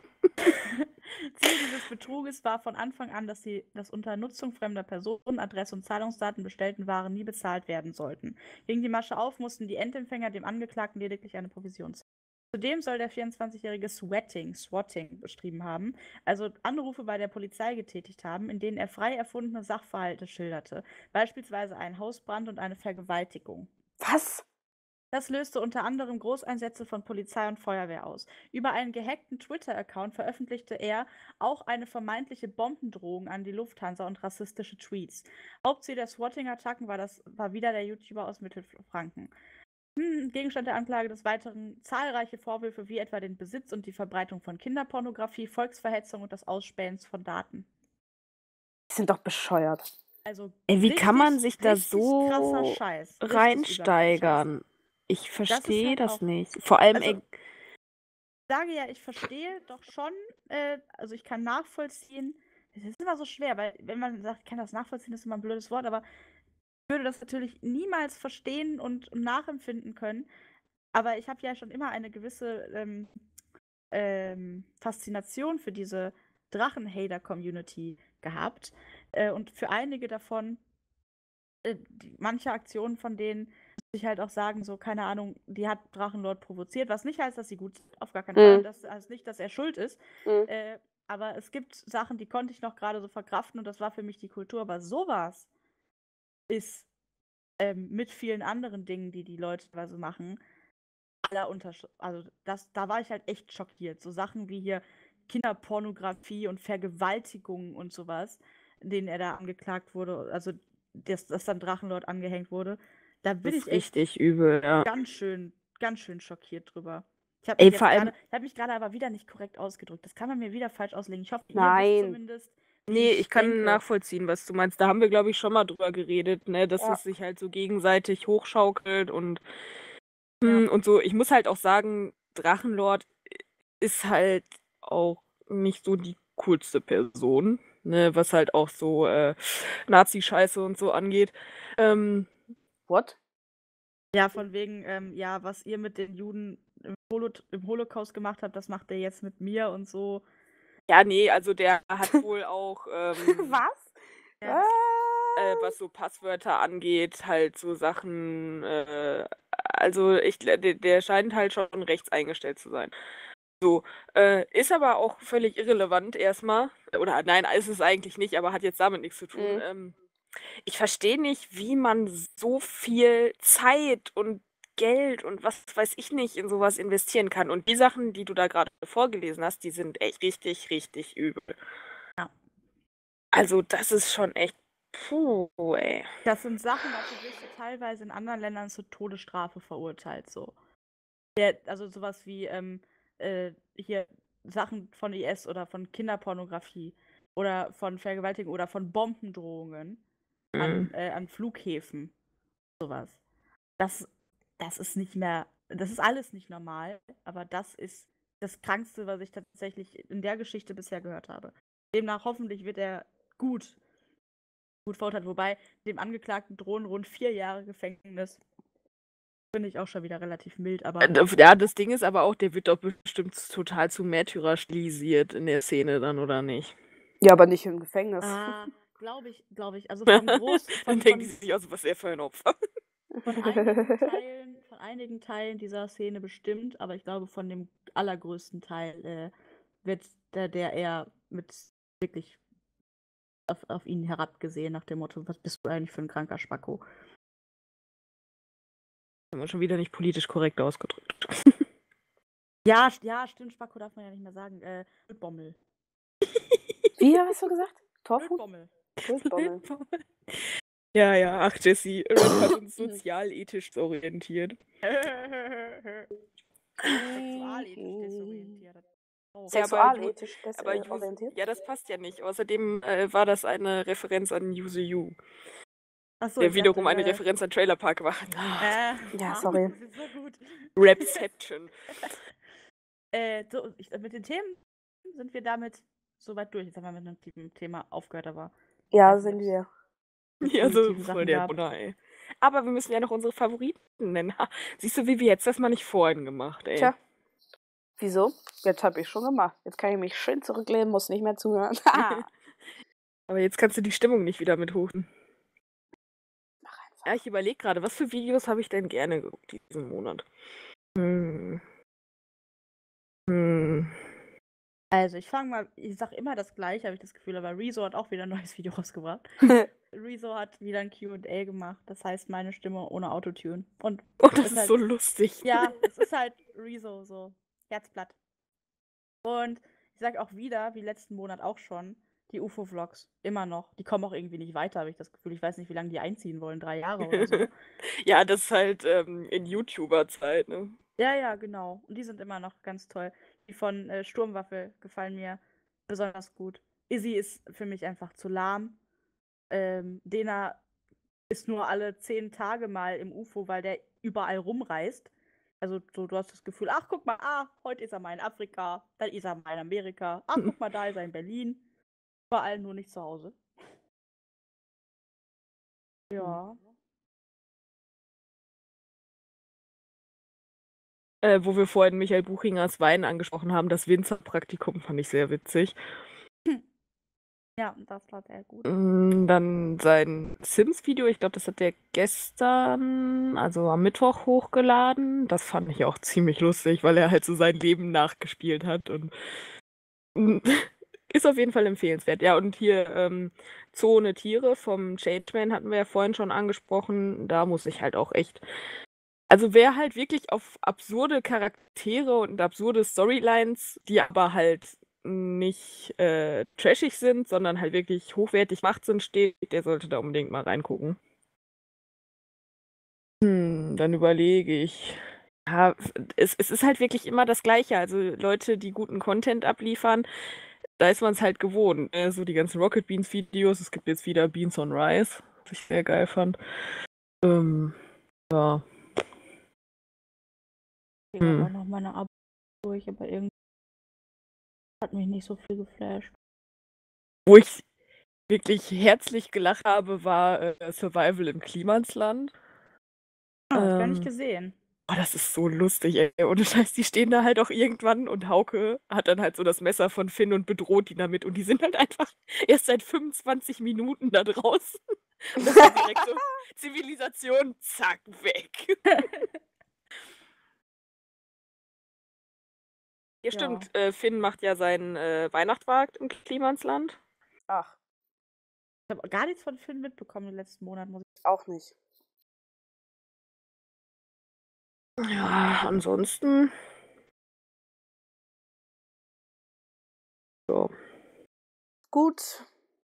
Ziel dieses Betruges war von Anfang an, dass die dass unter Nutzung fremder Personen, Adresse und Zahlungsdaten bestellten Waren nie bezahlt werden sollten. Gegen die Masche auf mussten die Endempfänger dem Angeklagten lediglich eine Provision zahlen. Zudem soll der vierundzwanzigjährige Swatting, Swatting betrieben haben, also Anrufe bei der Polizei getätigt haben, in denen er frei erfundene Sachverhalte schilderte, beispielsweise einen Hausbrand und eine Vergewaltigung. Was? Das löste unter anderem Großeinsätze von Polizei und Feuerwehr aus. Über einen gehackten Twitter-Account veröffentlichte er auch eine vermeintliche Bombendrohung an die Lufthansa und rassistische Tweets. Hauptziel der Swatting-Attacken war, das, war wieder der YouTuber aus Mittelfranken. Hm, Gegenstand der Anklage des Weiteren zahlreiche Vorwürfe wie etwa den Besitz und die Verbreitung von Kinderpornografie, Volksverhetzung und das Ausspähen von Daten. Die sind doch bescheuert. Also Ey, wie kann man richtig, sich da richtig krasser so Scheiß. Richtig übler reinsteigern? Ich Das ist verstehe halt das auch- nicht. Vor allem, Also, ey, Ich sage ja, ich verstehe doch schon, äh, also ich kann nachvollziehen. Es ist immer so schwer, weil wenn man sagt, ich kann das nachvollziehen, ist immer ein blödes Wort, aber ich würde das natürlich niemals verstehen und, und nachempfinden können. Aber ich habe ja schon immer eine gewisse ähm, ähm, Faszination für diese Drachen-Hater-Community gehabt. Äh, und für einige davon, äh, die, manche Aktionen von denen, muss ich halt auch sagen, so, keine Ahnung, die hat Drachenlord provoziert, was nicht heißt, dass sie gut ist, auf gar keinen Fall. Mhm. Und das heißt nicht, dass er schuld ist. Mhm. Äh, aber es gibt Sachen, die konnte ich noch gerade so verkraften und das war für mich die Kultur. Aber sowas ist ähm, mit vielen anderen Dingen, die die Leute teilweise machen, aller Unterschied. Also das, da war ich halt echt schockiert. So Sachen wie hier Kinderpornografie und Vergewaltigung und sowas, in denen er da angeklagt wurde, also dass, dass dann Drachenlord angehängt wurde. Da bin das ich ist echt richtig übel, ja. ganz schön, ganz schön schockiert drüber. Ich habe Ey, mich, jetzt vor allem- gerade- ich hab mich gerade aber wieder nicht korrekt ausgedrückt. Das kann man mir wieder falsch auslegen. Ich hoffe, ihr Nein. wisst zumindest, wie Nee, ich kann denke. nachvollziehen, was du meinst. Da haben wir, glaube ich, schon mal drüber geredet, ne, dass Ja. es sich halt so gegenseitig hochschaukelt und, Ja. hm, und so. Ich muss halt auch sagen, Drachenlord ist halt auch nicht so die coolste Person, ne, was halt auch so äh, Nazi-Scheiße und so angeht. Ähm, What? Ja, von wegen, ähm, ja, was ihr mit den Juden im, Holo im Holocaust gemacht habt, das macht ihr jetzt mit mir und so. ja, nee, also der hat wohl auch, ähm, Was? Ja, äh, was so Passwörter angeht, halt so Sachen, äh, also ich, der, der scheint halt schon rechts eingestellt zu sein. So, äh, ist aber auch völlig irrelevant erstmal. Oder nein, ist es eigentlich nicht, aber hat jetzt damit nichts zu tun. Mhm. Ähm, ich verstehe nicht, wie man so viel Zeit und Geld und was weiß ich nicht in sowas investieren kann. Und die Sachen, die du da gerade vorgelesen hast, die sind echt richtig, richtig übel. Ja. Also das ist schon echt, puh, ey. Das sind Sachen, dafür wirst du teilweise in anderen Ländern zur Todesstrafe verurteilt. So. Der, also sowas wie ähm, äh, hier Sachen von I S oder von Kinderpornografie oder von Vergewaltigung oder von Bombendrohungen an, Mhm. äh, an Flughäfen. Sowas. Das, das ist nicht mehr, das ist alles nicht normal, aber das ist das Krankste, was ich tatsächlich in der Geschichte bisher gehört habe. Demnach hoffentlich wird er gut, gut verurteilt, wobei dem Angeklagten drohen rund vier Jahre Gefängnis. Finde ich auch schon wieder relativ mild, aber Äh, Ja, das Ding ist aber auch, der wird doch bestimmt total zu Märtyrer stilisiert in der Szene dann, oder nicht? Ja, aber nicht im Gefängnis. ah, glaube ich, glaube ich. Also von groß, Dann von, denken von, sie sich, also was er für ein Opfer. von einigen Teilen, von einigen Teilen dieser Szene bestimmt, aber ich glaube, von dem allergrößten Teil äh, wird der, der eher mit wirklich auf, auf ihn herabgesehen, nach dem Motto, was bist du eigentlich für ein kranker Spacko? Haben wir schon wieder nicht politisch korrekt ausgedrückt. Ja, st- ja, stimmt, Spacko darf man ja nicht mehr sagen. Äh, Bommel. Wie hast du gesagt? Tofu? Bommel. Wildbommel. Ja, ja, ach Jessie, Red hat uns sozialethisch orientiert. Sexualethisch desorientiert. Oh. Ja, aber Sexualethisch Ju- aber Use, desorientiert? ja, das passt ja nicht. Außerdem äh, war das eine Referenz an Use You, Achso, der ich wiederum dachte, eine äh, Referenz an Trailer Park war. Äh, Ja, Mann, sorry. Das ist so gut. Rapception. Äh, so, ich, mit den Themen sind wir damit soweit durch. Jetzt haben wir mit einem Thema aufgehört, aber Ja, weiß nicht, sind ob's wir. so Ja, so positive voll Sachen der gab. Bonner, ey. aber wir müssen ja noch unsere Favoriten nennen. Ha, siehst du, wie wir jetzt das mal nicht vorhin gemacht, ey. Tja. Wieso? Jetzt habe ich schon gemacht. Jetzt kann ich mich schön zurücklehnen, muss nicht mehr zuhören. Aber jetzt kannst du die Stimmung nicht wieder mit hochnehmen. Mach einfach. Ja, ich überlege gerade, was für Videos habe ich denn gerne geguckt diesen Monat? Hm. Hm. Also, ich fange mal, ich sag immer das Gleiche, habe ich das Gefühl, aber Rezo hat auch wieder ein neues Video rausgebracht. Rezo hat wieder ein Q und A gemacht, das heißt meine Stimme ohne Autotune. Und Oh, das ist ist halt, so lustig. ja, es ist halt Rezo, so Herzblatt. Und ich sag auch wieder, wie letzten Monat auch schon, die U F O-Vlogs, immer noch. Die kommen auch irgendwie nicht weiter, habe ich das Gefühl. Ich weiß nicht, wie lange die einziehen wollen, drei Jahre oder so. Ja, das ist halt ähm, in YouTuber-Zeit, ne? Ja, ja, genau. Und die sind immer noch ganz toll. Die von äh, Sturmwaffel gefallen mir besonders gut. Izzy ist für mich einfach zu lahm. Ähm, Dena ist nur alle zehn Tage mal im U F O, weil der überall rumreist. Also so, du hast das Gefühl, ach guck mal, ah, heute ist er mal in Afrika, dann ist er mal in Amerika, ach guck mal, da ist er in Berlin. Überall nur nicht zu Hause. Ja. Äh, wo wir vorhin Michael Buchingers Wein angesprochen haben, das Winzerpraktikum fand ich sehr witzig. Ja, das war sehr gut. Mm, Dann sein Sims-Video, ich glaube, das hat er gestern, also am Mittwoch hochgeladen. Das fand ich auch ziemlich lustig, weil er halt so sein Leben nachgespielt hat und mm, ist auf jeden Fall empfehlenswert. Ja, und hier ähm, Zone Tiere vom Changeman hatten wir ja vorhin schon angesprochen. Da muss ich halt auch echt. Also wer halt wirklich auf absurde Charaktere und absurde Storylines, die aber halt nicht äh, trashig sind, sondern halt wirklich hochwertig gemacht sind, steht, der sollte da unbedingt mal reingucken. Hm, dann überlege ich. Ja, es, es ist halt wirklich immer das Gleiche. Also Leute, die guten Content abliefern, da ist man es halt gewohnt. Ne? So die ganzen Rocket Beans Videos. Es gibt jetzt wieder Beans on Rice, was ich sehr geil fand. Ähm, ja. Ich gehe Hm. auch noch meine Abo durch, aber irgendwie hat mich nicht so viel geflasht. Wo ich wirklich herzlich gelacht habe, war äh, Survival im Klimansland. Ah, hab ich gar nicht Ähm, gesehen. Oh, das ist so lustig, ey. Ohne Scheiß, die stehen da halt auch irgendwann und Hauke hat dann halt so das Messer von Finn und bedroht die damit und die sind halt einfach erst seit fünfundzwanzig Minuten da draußen. Und das ist direkt so Zivilisation, zack, weg. Ja, stimmt. Äh, Finn macht ja seinen äh, Weihnachtsmarkt im Klimansland. Ach, Ich habe gar nichts von Finn mitbekommen im letzten Monat, muss ich auch nicht. Ja, ansonsten. Ja. Gut.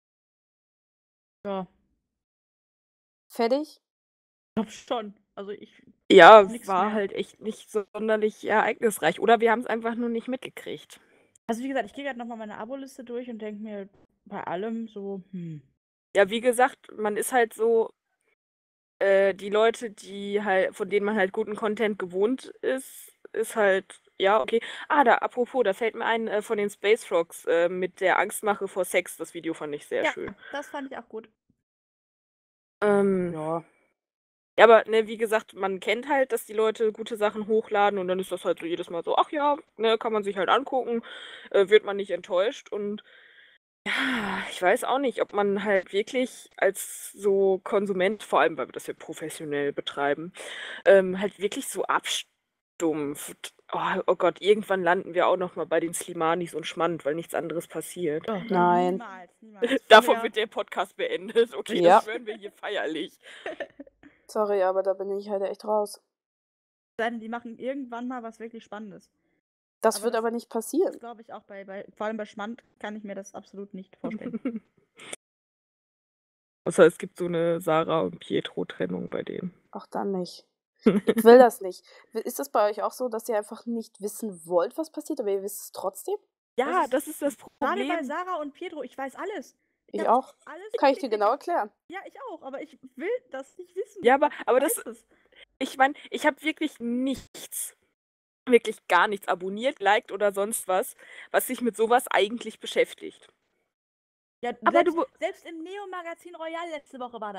Ja, Fertig? ich glaube schon. Also ich. Ja, Nix war mehr. halt echt nicht sonderlich ereignisreich. Oder wir haben es einfach nur nicht mitgekriegt. Also wie gesagt, ich gehe gerade nochmal meine Aboliste durch und denke mir bei allem so, hm. Ja, wie gesagt, man ist halt so, äh, die Leute, die halt, von denen man halt guten Content gewohnt ist, ist halt, ja, okay. Ah, da, apropos, da fällt mir ein, äh, von den Space Frogs, äh, mit der Angstmache vor Sex, das Video fand ich sehr Ja, schön. das fand ich auch gut. Ähm, Ja. ja, aber, ne, wie gesagt, man kennt halt, dass die Leute gute Sachen hochladen und dann ist das halt so jedes Mal so, ach ja, ne, kann man sich halt angucken, äh, wird man nicht enttäuscht und ja, ich weiß auch nicht, ob man halt wirklich als so Konsument, vor allem weil wir das ja professionell betreiben, ähm, halt wirklich so abstumpft. Oh, oh Gott, irgendwann landen wir auch noch mal bei den Slimanis und Schmand, weil nichts anderes passiert. Oh, Nein. Niemals, niemals. Davon Vorher- wird der Podcast beendet. Okay, Ja. das schwören wir hier feierlich. Sorry, aber da bin ich halt echt raus. Denn die machen irgendwann mal was wirklich Spannendes. Das Aber wird das- aber nicht Das passieren. glaube ich auch bei, bei, vor allem bei Schmand kann ich mir das absolut nicht vorstellen. Außer es gibt so eine Sarah und Pietro-Trennung bei denen. Auch dann nicht. Ich will das nicht. Ist das bei euch auch so, dass ihr einfach nicht wissen wollt, was passiert, aber ihr wisst es trotzdem? Ja, Das das ist das Gerade bei Problem. Sarah und Pietro, ich weiß alles. Ich hab auch. Alles Kann ich dir gekriegt. genau erklären. Ja, ich auch, aber ich will das nicht wissen. Ja, aber, aber Ich das, weiß es. ich meine, ich habe wirklich nichts, wirklich gar nichts abonniert, liked oder sonst was, was sich mit sowas eigentlich beschäftigt. Ja, Aber selbst, du- selbst im Neo-Magazin Royal letzte Woche war das.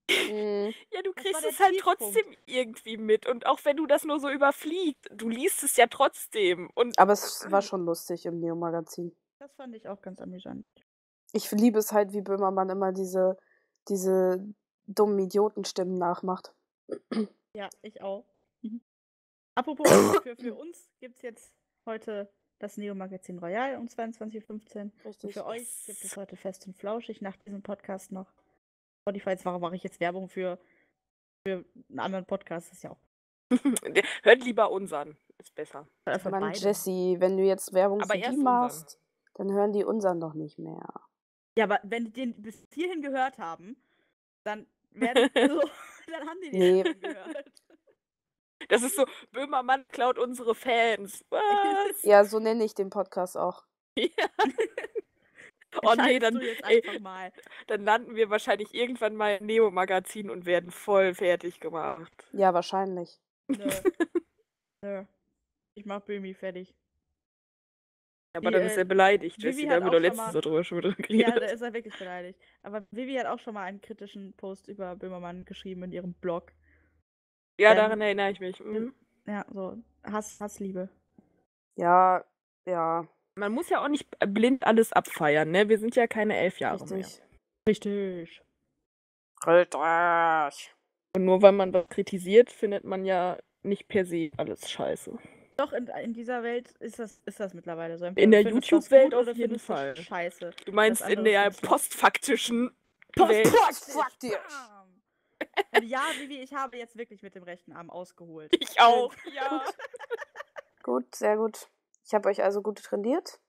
Mhm. Ja, du Das kriegst war der es halt Tiefpunkt. trotzdem irgendwie mit. Und auch wenn du das nur so überfliegst, du liest es ja trotzdem. Und Aber es war schon lustig im Neo-Magazin. Das fand ich auch ganz amüsant. Ich liebe es halt, wie Böhmermann immer diese, diese dummen Idiotenstimmen nachmacht. Ja, ich auch. Mhm. Apropos, für, für uns gibt es jetzt heute das Neo-Magazin Royal um zweiundzwanzig Uhr fünfzehn. Und Richtig. für euch gibt es heute Fest und Flauschig nach diesem Podcast noch. Spotify, jetzt mache ich jetzt Werbung für, für einen anderen Podcast, das ist ja auch hört lieber unseren. Ist besser. äh, für Mann, beide. Jessie, wenn du jetzt Werbung Aber für die erst unseren. machst, dann hören die unseren doch nicht mehr. Ja, aber wenn die den bis hierhin gehört haben, dann werden, also, dann haben die den Nee. schon gehört. Das ist so, Böhmermann klaut unsere Fans. Was? Ja, so nenne ich den Podcast auch. Ja. Oh nee, Entscheidest dann, du jetzt ey, einfach mal. dann landen wir wahrscheinlich irgendwann mal im Neo-Magazin und werden voll fertig gemacht. Ja, wahrscheinlich. Nö. Nö. Ich mach Böhmi fertig. Aber Die, dann äh, ist er beleidigt, Vivi Jessie. hat Da haben wir auch doch schon letztens mal- darüber schon wieder Ja, geredet. da ist er wirklich beleidigt. Aber Vivi hat auch schon mal einen kritischen Post über Böhmermann geschrieben in ihrem Blog. Ja, ähm, daran erinnere ich mich. Mhm. Ja, so Hass, Hassliebe. Ja, ja, Man muss ja auch nicht blind alles abfeiern, ne? Wir sind ja keine elf Jahre mehr. richtig. Richtig. Richtig. Und nur weil man was kritisiert, findet man ja nicht per se alles scheiße. Doch, in, in dieser Welt ist das, ist das mittlerweile so. In der findest du das YouTube-Welt gut auf oder jeden findest du Fall. Scheiße. Du meinst Das in andere der findest du- postfaktischen Post- Welt. Postfaktisch. Bam! Und ja, Vivi, ich habe jetzt wirklich mit dem rechten Arm ausgeholt. Ich auch, ja. Gut, sehr gut. Ich habe euch also gut trainiert.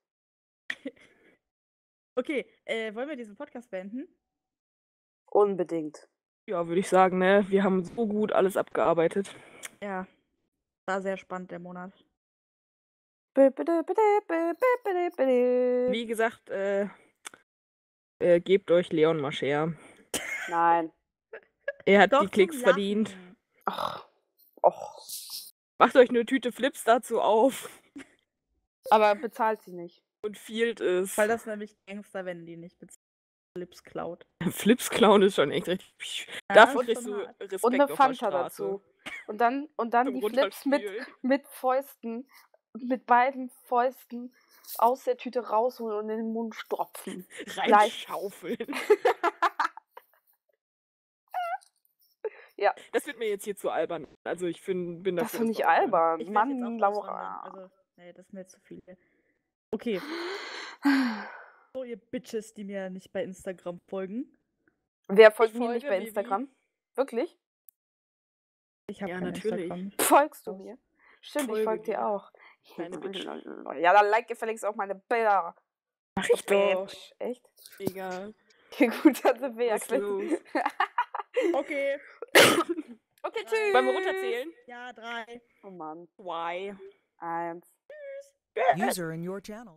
Okay, äh, wollen wir diesen Podcast beenden? Unbedingt. Ja, würde ich sagen, ne? Wir haben so gut alles abgearbeitet. Ja. War sehr spannend, der Monat. Bi- bitte, bitte, bi- bi- bitte, bitte. Wie gesagt, äh, äh, gebt euch Leon Mascher. Nein. Er hat Doch die zum Klicks Lachen. verdient. Ach. Och. Macht euch eine Tüte Flips dazu auf Aber bezahlt sie nicht. und fielt es. Weil das nämlich Gangster, wenn die nicht bezahlen. Lips klaut. Flips klauen ist schon echt richtig. Ja, Dafür ist kriegst schon du hart. Respekt Und eine auf der Fanta Straße. dazu. Und dann, und dann Zum die Flips mit, Runterspülen. mit Fäusten, mit beiden Fäusten aus der Tüte rausholen und in den Mund stopfen. Reinschaufeln. Ja. Das wird mir jetzt hier zu albern. Also ich find, bin Das dafür. finde ich dass wir aufhören. albern. Ich werd Mann, jetzt auch Laura. auswandern. Also, nee, das ist mir zu viel. Okay, so ihr Bitches, die mir nicht bei Instagram folgen. Wer folgt Ich mir nicht folge bei Vivi. Instagram? Wirklich? Ich habe Ja, kein natürlich. Instagram. Folgst du mir? Stimmt, ich Folge folge dir dir. auch. Kleine Bitch. Ja, dann like gefälligst auch meine Bilder. Mach ich doch. Bitch. Echt? Egal. Okay, gut, dann sind wir ja Was ist gleich. los? Okay. Okay, tschüss. Wollen wir runterzählen? Ja, drei. Oh Mann. Why? Eins. User in your channel.